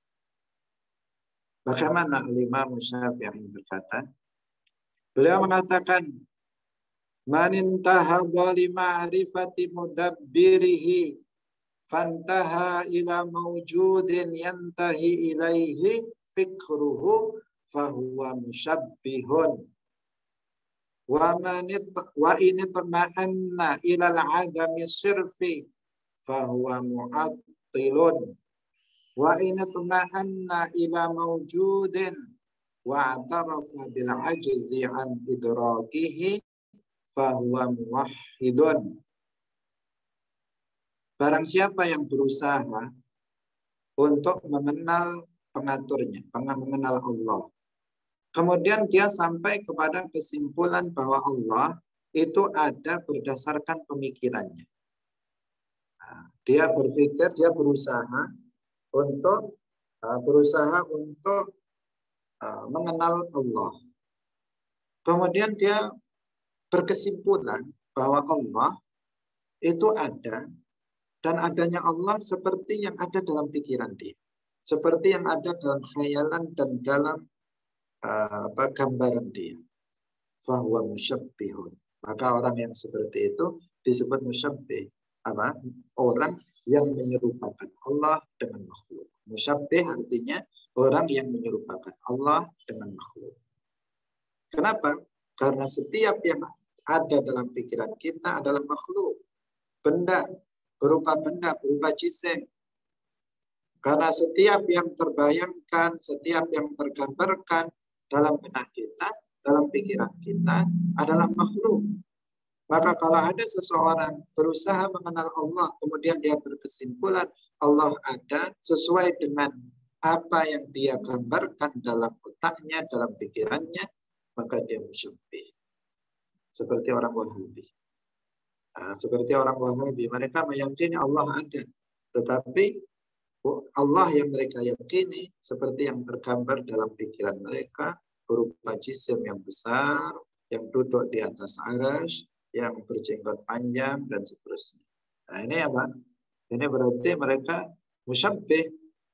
Bagaimana Al-Imam Syafi'i berkata? Beliau mengatakan, "Man intahadha li ma'rifati mudabbirihi fantaha ila mawjudin yantahi ilaihi fikruhu fahuwa musyabbihun. Wa man wa in tama'anna ila al-'adami sirfi fahuwa mu'attilun. Wa in tama'anna ila mawjudin wa'tarafa bil 'ajzi 'an idrakihi fahuwa muwahhidun." Barang siapa yang berusaha untuk mengenal pengaturnya, mengenal Allah. Kemudian dia sampai kepada kesimpulan bahwa Allah itu ada berdasarkan pemikirannya. Nah, dia berpikir, dia berusaha untuk uh, berusaha untuk uh, mengenal Allah. Kemudian dia berkesimpulan bahwa Allah itu ada, dan adanya Allah seperti yang ada dalam pikiran dia, seperti yang ada dalam khayalan dan dalam uh, apa, gambaran dia. Fahuwa musyabbihun. Maka orang yang seperti itu disebut musyabbih. Apa? Orang yang menyerupakan Allah dengan makhluk. Musyabbih artinya orang yang menyerupakan Allah dengan makhluk. Kenapa? Karena setiap yang ada dalam pikiran kita adalah makhluk. Benda, berupa benda, berupa jisim. Karena setiap yang terbayangkan, setiap yang tergambarkan dalam benak kita, dalam pikiran kita adalah makhluk. Maka kalau ada seseorang berusaha mengenal Allah, kemudian dia berkesimpulan Allah ada sesuai dengan apa yang dia gambarkan dalam otaknya, dalam pikirannya, maka dia musyabbih. Seperti orang Wahabi. Nah, seperti orang Wahabi, mereka meyakini Allah ada. Tetapi Allah yang mereka yakini seperti yang tergambar dalam pikiran mereka, berupa jisim yang besar, yang duduk di atas arasy, yang berjenggot panjang, dan seterusnya. Nah ini apa? Ini berarti mereka musyabbih.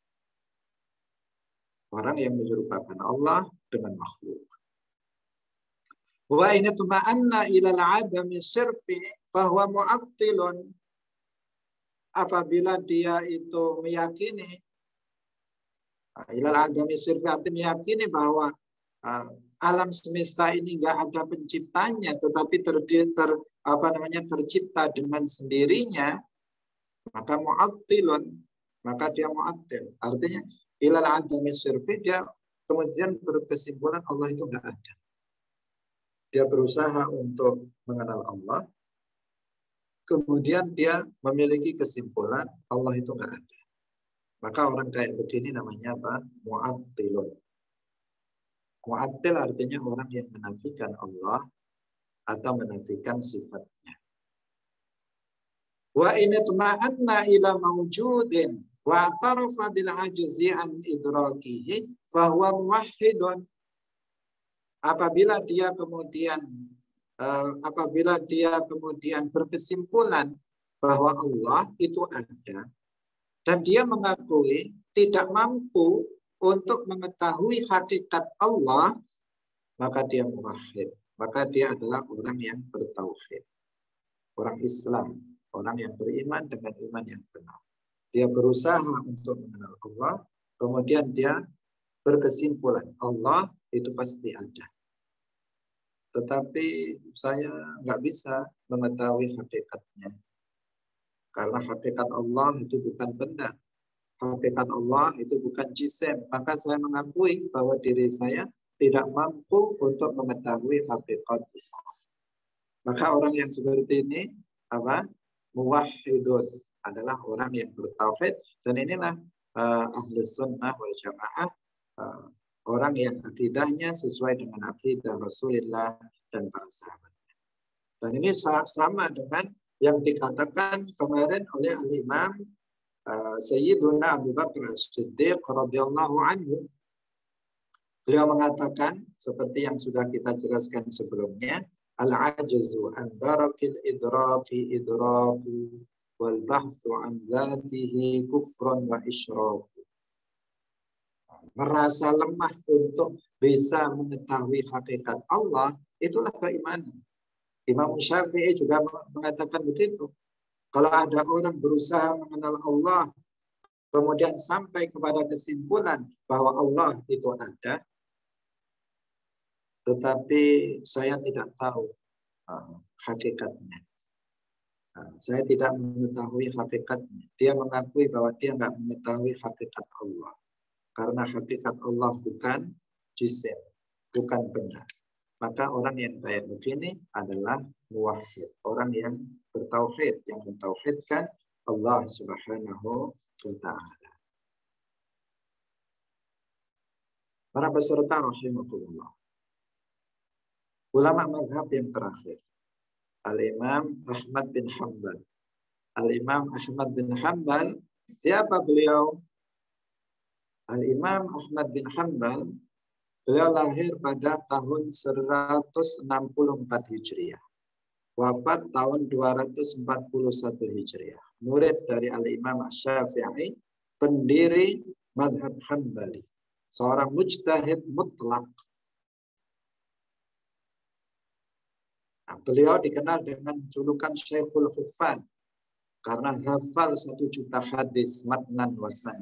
Orang yang menyerupakan Allah dengan makhluk. Wa in tuma'anna ilal adami sirfi fahuwa mu'attilun. Apabila dia itu meyakini, ilal adami sirfi artinya meyakini bahwa uh, alam semesta ini nggak ada penciptanya, tetapi ter, ter, apa namanya, tercipta dengan sendirinya, maka mu'attilun, maka dia mu'attil. Artinya ilal adami sirfi, dia kemudian berkesimpulan Allah itu nggak ada. Dia berusaha untuk mengenal Allah, kemudian dia memiliki kesimpulan Allah itu nggak ada. Maka orang kayak begini namanya apa? Mu'attilun. Mu'attil artinya orang yang menafikan Allah atau menafikan sifatnya. Wa in tuma'anna ila mawjudin wa tarafa bil ajzi an idrakihi fa huwa muwahhidun. Apabila dia kemudian uh, apabila dia kemudian berkesimpulan bahwa Allah itu ada dan dia mengakui tidak mampu untuk mengetahui hakikat Allah, maka dia muwahhid. Maka dia adalah orang yang bertauhid. Orang Islam. Orang yang beriman dengan iman yang benar. Dia berusaha untuk mengenal Allah. Kemudian dia berkesimpulan Allah itu pasti ada. Tetapi saya nggak bisa mengetahui hakikatnya. Karena hakikat Allah itu bukan benda. Hakikat Allah itu bukan jisim. Maka saya mengakui bahwa diri saya tidak mampu untuk mengetahui hakikat Allah. Maka orang yang seperti ini apa? Muwahhidun, adalah orang yang bertauhid, dan inilah uh, Ahlus Sunnah wal Jamaah, uh, orang yang akidahnya sesuai dengan akidah Rasulullah dan para sahabatnya. Dan ini sama dengan yang dikatakan kemarin oleh Al-Imam Uh, Sayyiduna Abu Bakar As-Siddiq radhiyallahu anhu. Beliau mengatakan seperti yang sudah kita jelaskan sebelumnya, al-ajzu an darakil idraki idraku wal bahthu an zatihi kufrun wa isyraku. Merasa lemah untuk bisa mengetahui hakikat Allah, itulah keimanan. Imam Syafi'i juga mengatakan begitu. Kalau ada orang berusaha mengenal Allah, kemudian sampai kepada kesimpulan bahwa Allah itu ada, tetapi saya tidak tahu uh, hakikatnya. Uh, saya tidak mengetahui hakikatnya. Dia mengakui bahwa dia nggak mengetahui hakikat Allah. Karena hakikat Allah bukan jisim, bukan benda. Maka orang yang kayak begini adalah muwahhid, orang yang bertauhid, yang mentauhidkan Allah Subhanahu wa Ta'ala. Para peserta rahimakumullah. Ulama mazhab yang terakhir, Al-Imam Ahmad bin Hanbal. Al-Imam Ahmad bin Hanbal, siapa beliau? Al-Imam Ahmad bin Hanbal, beliau lahir pada tahun seratus enam puluh empat Hijriah. Wafat tahun dua ratus empat puluh satu Hijriah. Murid dari Al-Imam Syafi'i, pendiri mazhab Hanbali. Seorang mujtahid mutlak. Nah, beliau dikenal dengan julukan Syekhul Huffaz karena hafal satu juta hadis matnan wasan.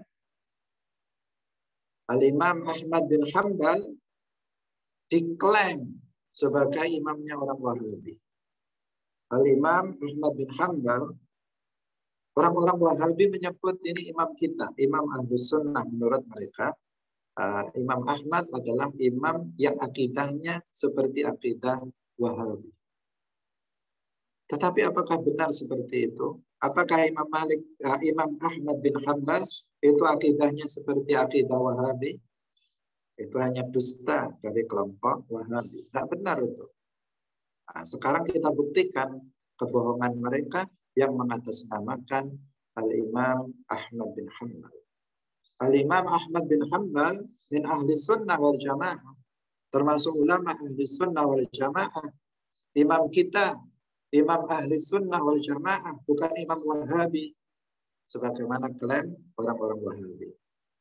Al-Imam Ahmad bin Hanbal diklaim sebagai imamnya orang Wahabi. Al-Imam Ahmad bin Hanbal, orang-orang Wahabi menyebut ini imam kita, imam Ahlus Sunnah menurut mereka. Uh, Imam Ahmad adalah imam yang akidahnya seperti akidah Wahabi. Tetapi apakah benar seperti itu? Apakah Imam Malik, uh, Imam Ahmad bin Hanbal itu akidahnya seperti akidah Wahabi? Itu hanya dusta dari kelompok Wahabi. Tidak benar itu. Nah, sekarang kita buktikan kebohongan mereka yang mengatasnamakan Al-Imam Ahmad bin Hanbal. Al-Imam Ahmad bin Hanbal min ahli sunnah wal jamaah. Termasuk ulama ahli sunnah wal jamaah. Imam kita, imam ahli sunnah wal jamaah, bukan imam Wahabi. Sebagaimana klaim orang-orang Wahabi.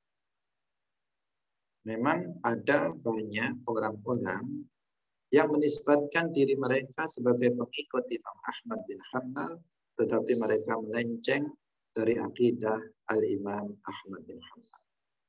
Memang ada banyak orang-orang yang menisbatkan diri mereka sebagai pengikut Imam Ahmad bin Hanbal, tetapi mereka melenceng dari akidah Al-Imam Ahmad bin Hanbal.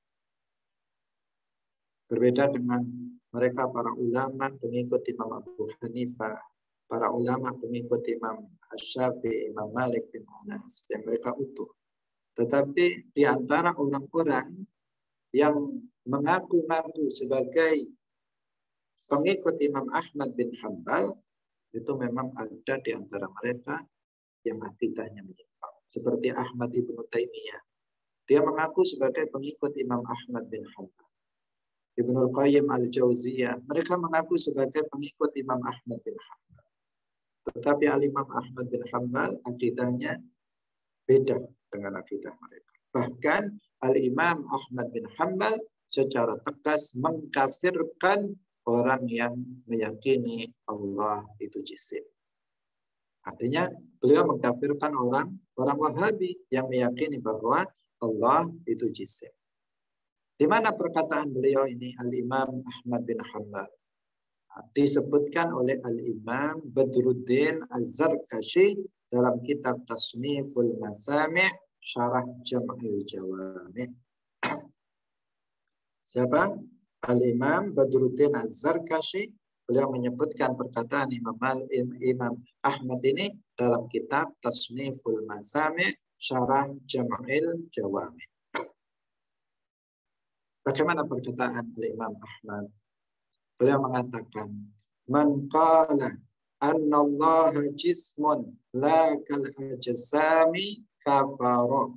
Berbeda dengan mereka para ulama pengikut Imam Abu Hanifah, para ulama pengikut Imam Asy-Syafi'i, Imam Malik bin Anas, yang mereka utuh. Tetapi di antara orang-orang yang mengaku-ngaku sebagai pengikut Imam Ahmad bin Hanbal, itu memang ada di antara mereka yang akidahnya menyimpang. Seperti Ahmad ibnu Taimiyah. Dia mengaku sebagai pengikut Imam Ahmad bin Hanbal. Ibnul Qayyim al-Jauziyah, mereka mengaku sebagai pengikut Imam Ahmad bin Hanbal. Tetapi Al-Imam Ahmad bin Hanbal akidahnya beda dengan akidah mereka. Bahkan Al-Imam Ahmad bin Hanbal secara tegas mengkafirkan orang yang meyakini Allah itu jisim. Artinya beliau mengkafirkan orang orang Wahabi yang meyakini bahwa Allah itu jisim. Di mana perkataan beliau ini Al-Imam Ahmad bin Hanbal? Disebutkan oleh Al-Imam Badruddin Az-Zarkashi dalam kitab Tasniful Masami' Syarah Jam'il Jawami'. Siapa? Al-Imam Badruddin Az-Zarkashi. Beliau menyebutkan perkataan Imam, Imam Ahmad ini dalam kitab Tasniful Masami' Syarah Jam'il Jawami'. Bagaimana perkataan Al-Imam Ahmad? Beliau mengatakan, "Man qala anna Allah jismun la kal ajsami kafara."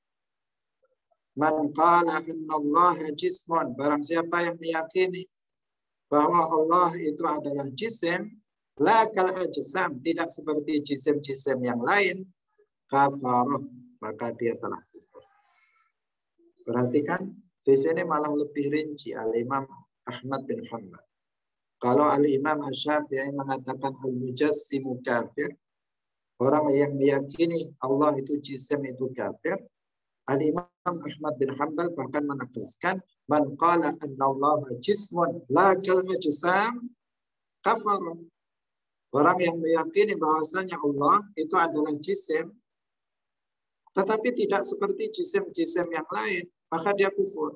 Man qala anna Allah jismun, barang siapa yang meyakini bahwa Allah itu adalah jisim, la kal ajsam, tidak seperti jisim-jisim yang lain, kafara, maka dia telah kufur. Perhatikan, di sini malah lebih rinci Al-Imam Ahmad bin Hanbal. Kalau Al-Imam Asy-Syafi'i mengatakan al-mujassimu kafir, orang yang meyakini Allah itu jisim itu kafir, Al-Imam Ahmad bin Hanbal bahkan menegaskan man qala anna Allah jismun la kal ajsam kafar. Orang yang meyakini bahwasanya Allah itu adalah jisim tetapi tidak seperti jisim-jisim yang lain, maka dia kufur.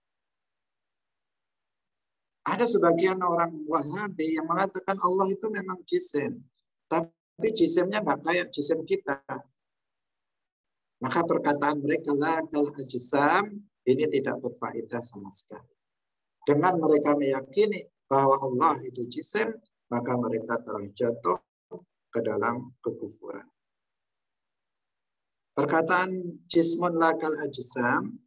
Ada sebagian orang Wahabi yang mengatakan Allah itu memang jisim, tapi jisimnya nggak kayak jisim kita. Maka perkataan mereka la kal ajsam ini tidak berfaedah sama sekali. Dengan mereka meyakini bahwa Allah itu jisim, maka mereka telah jatuh ke dalam kekufuran. Perkataan jismun la kal ajsam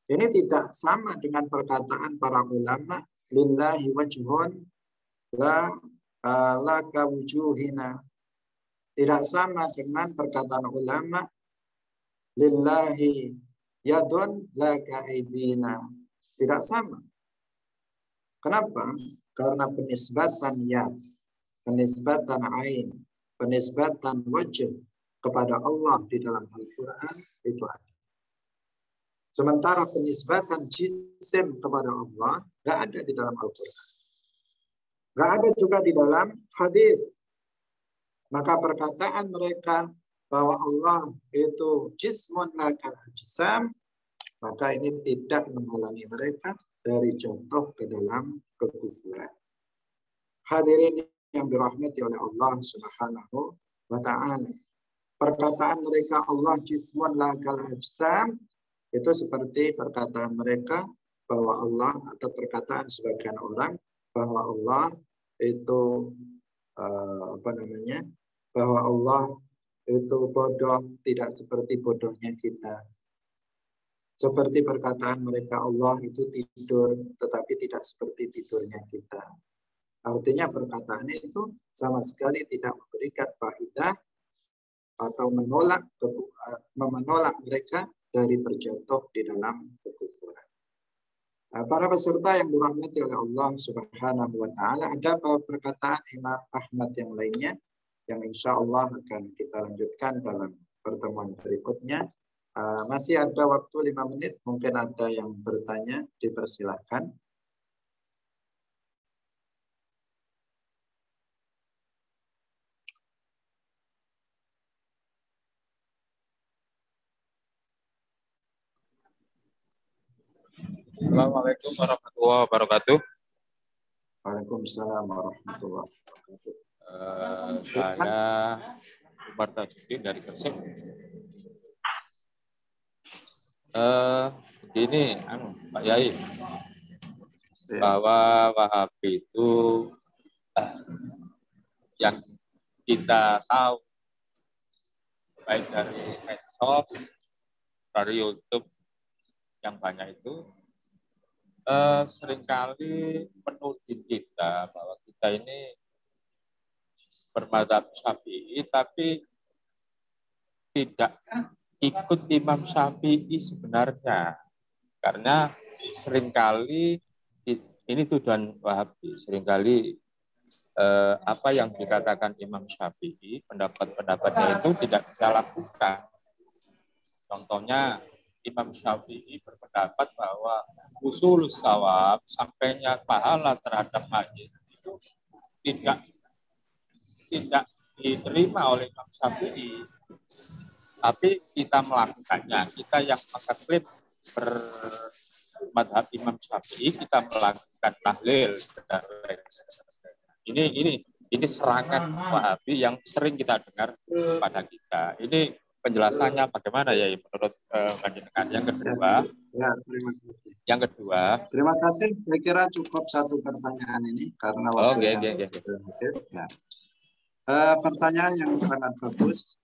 Ini tidak sama dengan perkataan para ulama lillahi wajhun la laka wujuhina. Tidak sama dengan perkataan ulama lillahi yadun laka aidina. Tidak sama. Kenapa? Karena penisbatan yad, penisbatan ain, penisbatan wajh kepada Allah di dalam Al-Quran itu ada. Sementara penisbatan jisim kepada Allah nggak ada di dalam Al-Quran. Nggak ada juga di dalam hadis. Maka perkataan mereka bahwa Allah itu jismun lakal ajsam, maka ini tidak menghalangi mereka dari jatuh ke dalam kekufuran. Hadirin yang dirahmati oleh Allah Subhanahu wa ta'ala. Perkataan mereka Allah jismun lakal ajsam itu seperti perkataan mereka bahwa Allah, atau perkataan sebagian orang bahwa Allah itu uh, apa namanya? bahwa Allah itu bodoh, tidak seperti bodohnya kita. Seperti perkataan mereka Allah itu tidur, tetapi tidak seperti tidurnya kita. Artinya perkataan itu sama sekali tidak memberikan faedah atau menolak menolak mereka dari terjatuh di dalam kekufuran. Nah, para peserta yang dirahmati oleh Allah Subhanahu wa ta'ala, ada perkataan Imam Ahmad yang lainnya yang insya Allah akan kita lanjutkan dalam pertemuan berikutnya. Uh, masih ada waktu lima menit, mungkin ada yang bertanya, dipersilahkan. Assalamualaikum warahmatullahi wabarakatuh. Waalaikumsalam warahmatullahi wabarakatuh. Uh, saya Umar Tajuddin dari Gresik. Uh, begini, anu, Pak Yai, ya. Bahwa Wahabi itu uh, yang kita tahu baik dari medsos, dari YouTube yang banyak itu uh, seringkali menuding kita bahwa kita ini bermadzhab Syafi'i tapi tidak ikut Imam Syafi'i sebenarnya, karena seringkali ini tuduhan Wahabi, seringkali eh, apa yang dikatakan Imam Syafi'i, pendapat-pendapatnya itu tidak kita lakukan. Contohnya Imam Syafi'i berpendapat bahwa usulus shawab, sampainya pahala terhadap mayit itu tidak tidak diterima oleh Imam Syafi'i. Tapi kita melakukannya, kita yang mengklaim bermadhab Imam Syafi'i, kita melakukan tahlil. Ini ini ini serangan Wahabi yang sering kita dengar pada kita. Ini penjelasannya bagaimana ya menurut panjenengan? Uh, yang kedua, ya, terima kasih. Yang kedua, terima kasih. Saya kira cukup satu pertanyaan ini karena waktu yang okay, okay, okay. habis. Ya. Uh, pertanyaan yang sangat bagus.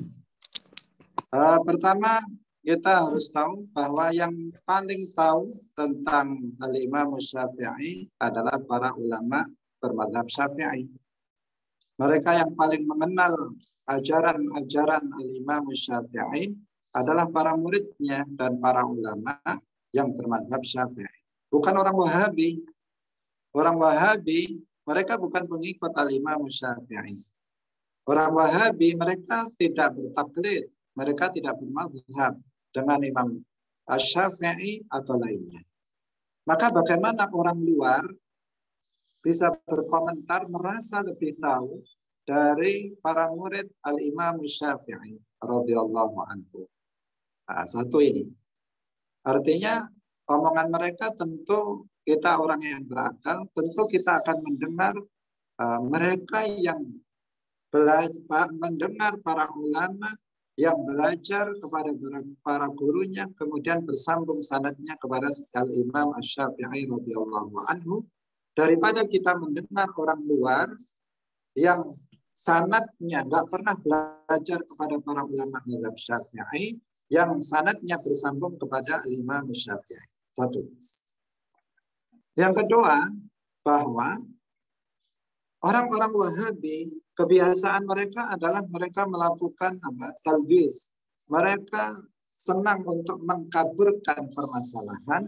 Uh, pertama, kita harus tahu bahwa yang paling tahu tentang Al-Imam Syafi'i adalah para ulama bermadzhab Syafi'i. Mereka yang paling mengenal ajaran-ajaran Al-Imam Syafi'i adalah para muridnya dan para ulama yang bermadzhab Syafi'i. Bukan orang Wahabi. Orang Wahabi, mereka bukan pengikut Al-Imam Syafi'i. Orang Wahabi, mereka tidak bertaklid. Mereka tidak bermadzhab dengan Imam Syafi'i atau lainnya. Maka bagaimana orang luar bisa berkomentar merasa lebih tahu dari para murid Al-Imam Syafi'i radhiyallahu anhu. Nah, satu ini. Artinya omongan mereka tentu kita orang yang berakal, tentu kita akan mendengar uh, mereka yang belajar, mendengar para ulama yang belajar kepada para gurunya, kemudian bersambung sanadnya kepada Al-Imam Asy-Syafi'i radhiyallahu anhu, daripada kita mendengar orang luar yang sanadnya nggak pernah belajar kepada para ulama mazhab Syafi'i, yang sanadnya bersambung kepada Imam Syafi'i. Satu. Yang kedua, bahwa orang-orang Wahabi kebiasaan mereka adalah mereka melakukan apa? Talbis. Mereka senang untuk mengkaburkan permasalahan,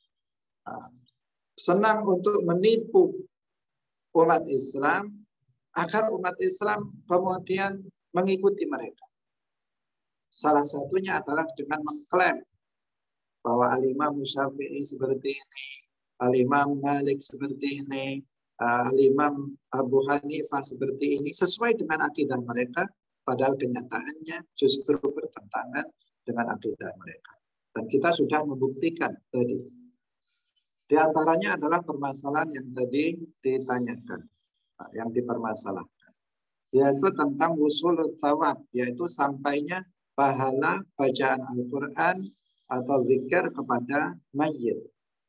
senang untuk menipu umat Islam agar umat Islam kemudian mengikuti mereka. Salah satunya adalah dengan mengklaim bahwa Al-Imam Syafi'i seperti ini, Al-Imam Malik seperti ini, Al-Imam Abu Hanifah seperti ini, sesuai dengan akidah mereka, padahal kenyataannya justru bertentangan dengan akidah mereka. Dan kita sudah membuktikan tadi. Di antaranya adalah permasalahan yang tadi ditanyakan, yang dipermasalahkan, yaitu tentang wusul tsawab, yaitu sampainya pahala bacaan Al-Quran atau zikir kepada mayit.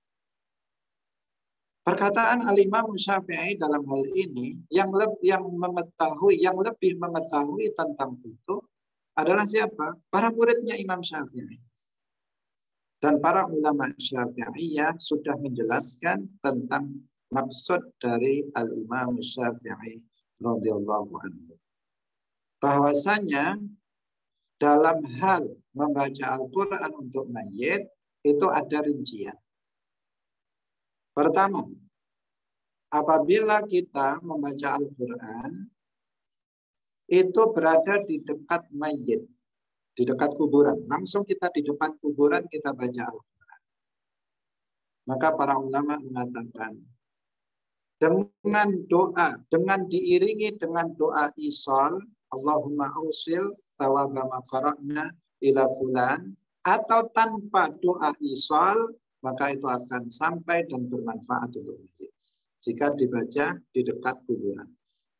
Perkataan Al-Imam Syafi'i dalam hal ini yang lebih yang mengetahui, yang lebih mengetahui tentang itu adalah siapa? Para muridnya Imam Syafi'i. Dan para ulama Syafi'iyah sudah menjelaskan tentang maksud dari Al-Imam Syafi'i radhiyallahu anhu. Bahwasanya dalam hal membaca Al-Quran untuk mayit itu ada rincian. Pertama, apabila kita membaca Al-Quran itu berada di dekat mayit, di dekat kuburan, langsung kita di depan kuburan kita baca Al-Quran. Maka para ulama mengatakan dengan doa, dengan diiringi dengan doa isol, Allahumma ausil thawaba ma qara'na ila fulan, atau tanpa doa isol, maka itu akan sampai dan bermanfaat untuk kita jika dibaca di dekat kuburan.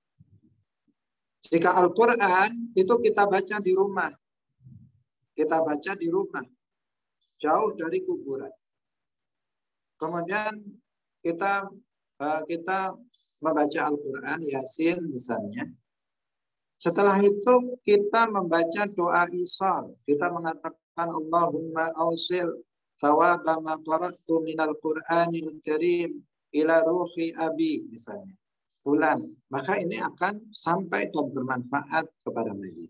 Jika Al-Quran itu kita baca di rumah, kita baca di rumah, jauh dari kuburan. Kemudian kita kita membaca Al-Quran, Yasin misalnya. Setelah itu kita membaca doa isal. Kita mengatakan Allahumma ausil thawaba ma qara'tu minal Qur'anil Karim ila ruhi abi misalnya. Bulan. Maka ini akan sampai dan bermanfaat kepada mayit.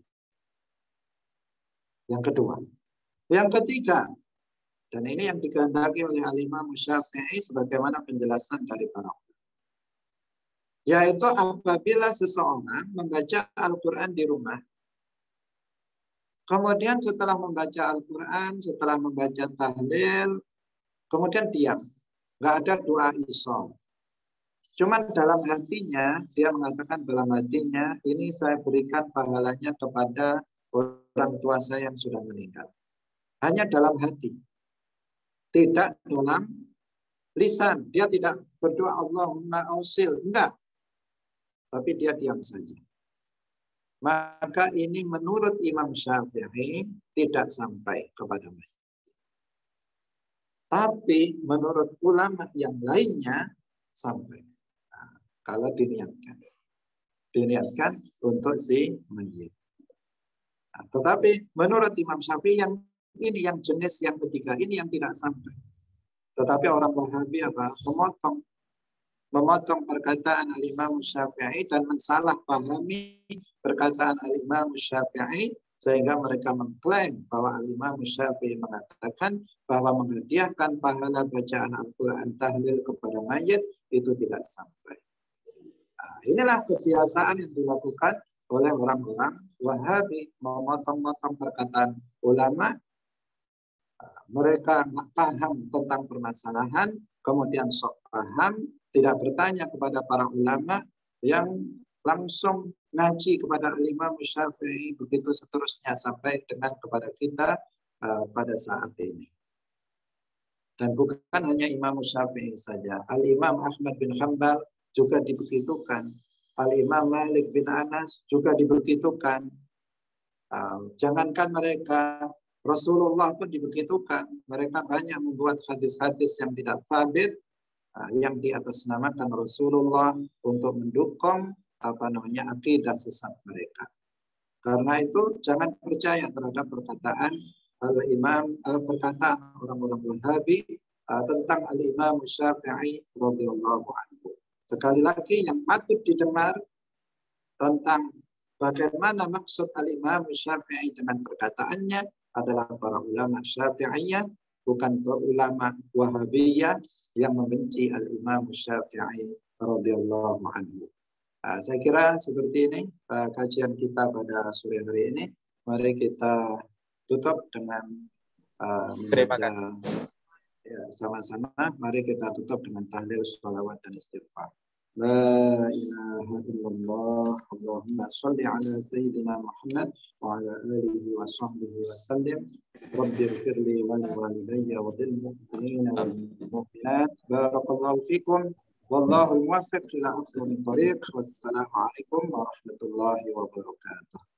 Yang kedua. Yang ketiga. Dan ini yang dikehendaki oleh Al-Imam Syafi'i sebagaimana penjelasan dari para ulama. Yaitu apabila seseorang membaca Al-Quran di rumah, kemudian setelah membaca Al-Quran, setelah membaca tahlil, kemudian diam. Nggak ada doa isol. Cuman dalam hatinya, dia mengatakan dalam hatinya, ini saya berikan pahalanya kepada orang tua saya yang sudah meninggal. Hanya dalam hati. Tidak dalam lisan. Dia tidak berdoa Allahumma ausil. Enggak. Tapi dia diam saja. Maka ini menurut Imam Syafi'i tidak sampai kepada mayit. Tapi menurut ulama yang lainnya sampai. Nah, kalau diniatkan. Diniatkan untuk si mayit. Nah, tetapi menurut Imam Syafi'i yang ini yang jenis yang ketiga ini yang tidak sampai. Tetapi orang Wahabi apa? Memotong memotong perkataan Al-Imam Syafi'i dan mensalah pahami perkataan Al-Imam Syafi'i sehingga mereka mengklaim bahwa Al-Imam Syafi'i mengatakan bahwa menghadiahkan pahala bacaan Al-Quran tahlil kepada mayit itu tidak sampai. Nah, inilah kebiasaan yang dilakukan oleh orang-orang Wahabi, memotong-motong perkataan ulama. Mereka nggak paham tentang permasalahan, kemudian sok paham, tidak bertanya kepada para ulama yang langsung ngaji kepada Al-Imam Syafi'i, begitu seterusnya sampai dengan kepada kita uh, pada saat ini. Dan bukan hanya Imam Syafi'i saja, Al-Imam Ahmad bin Hanbal juga dibegitukan, Al-Imam Malik bin Anas juga dibegitukan. Uh, jangankan mereka, Rasulullah pun dibegitukan. Mereka banyak membuat hadis-hadis yang tidak sabit, yang di atas namakan Rasulullah untuk mendukung apa namanya akidah sesat mereka. Karena itu jangan percaya terhadap perkataan al-Imam uh, perkataan orang-orang Wahabi uh, tentang al-Imam Syafi'i radhiyallahu anhu. Sekali lagi yang patut didengar tentang bagaimana maksud al-Imam Syafi'i dengan perkataannya adalah para ulama Syafi'iyah, bukan para ulama Wahabiyah yang membenci al-Imam Syafi'i radhiyallahu anhu. Uh, saya kira seperti ini uh, kajian kita pada sore hari ini. Mari kita tutup dengan uh, membaca ya, sama-sama. Mari kita tutup dengan tahlil, sholawat dan istighfar. La ilaha illallah, Allahumma sholli ala sayyidina Muhammad wa ala alihi wa sahbihi wa sallim. Rabbi ighfirli wa li walidayya wa lil mu'minina wal mu'minat. Barakallahu fikum. Wallahu muwaffiq ila aqwamit thariq. Wassalamu alaikum warahmatullahi wabarakatuh.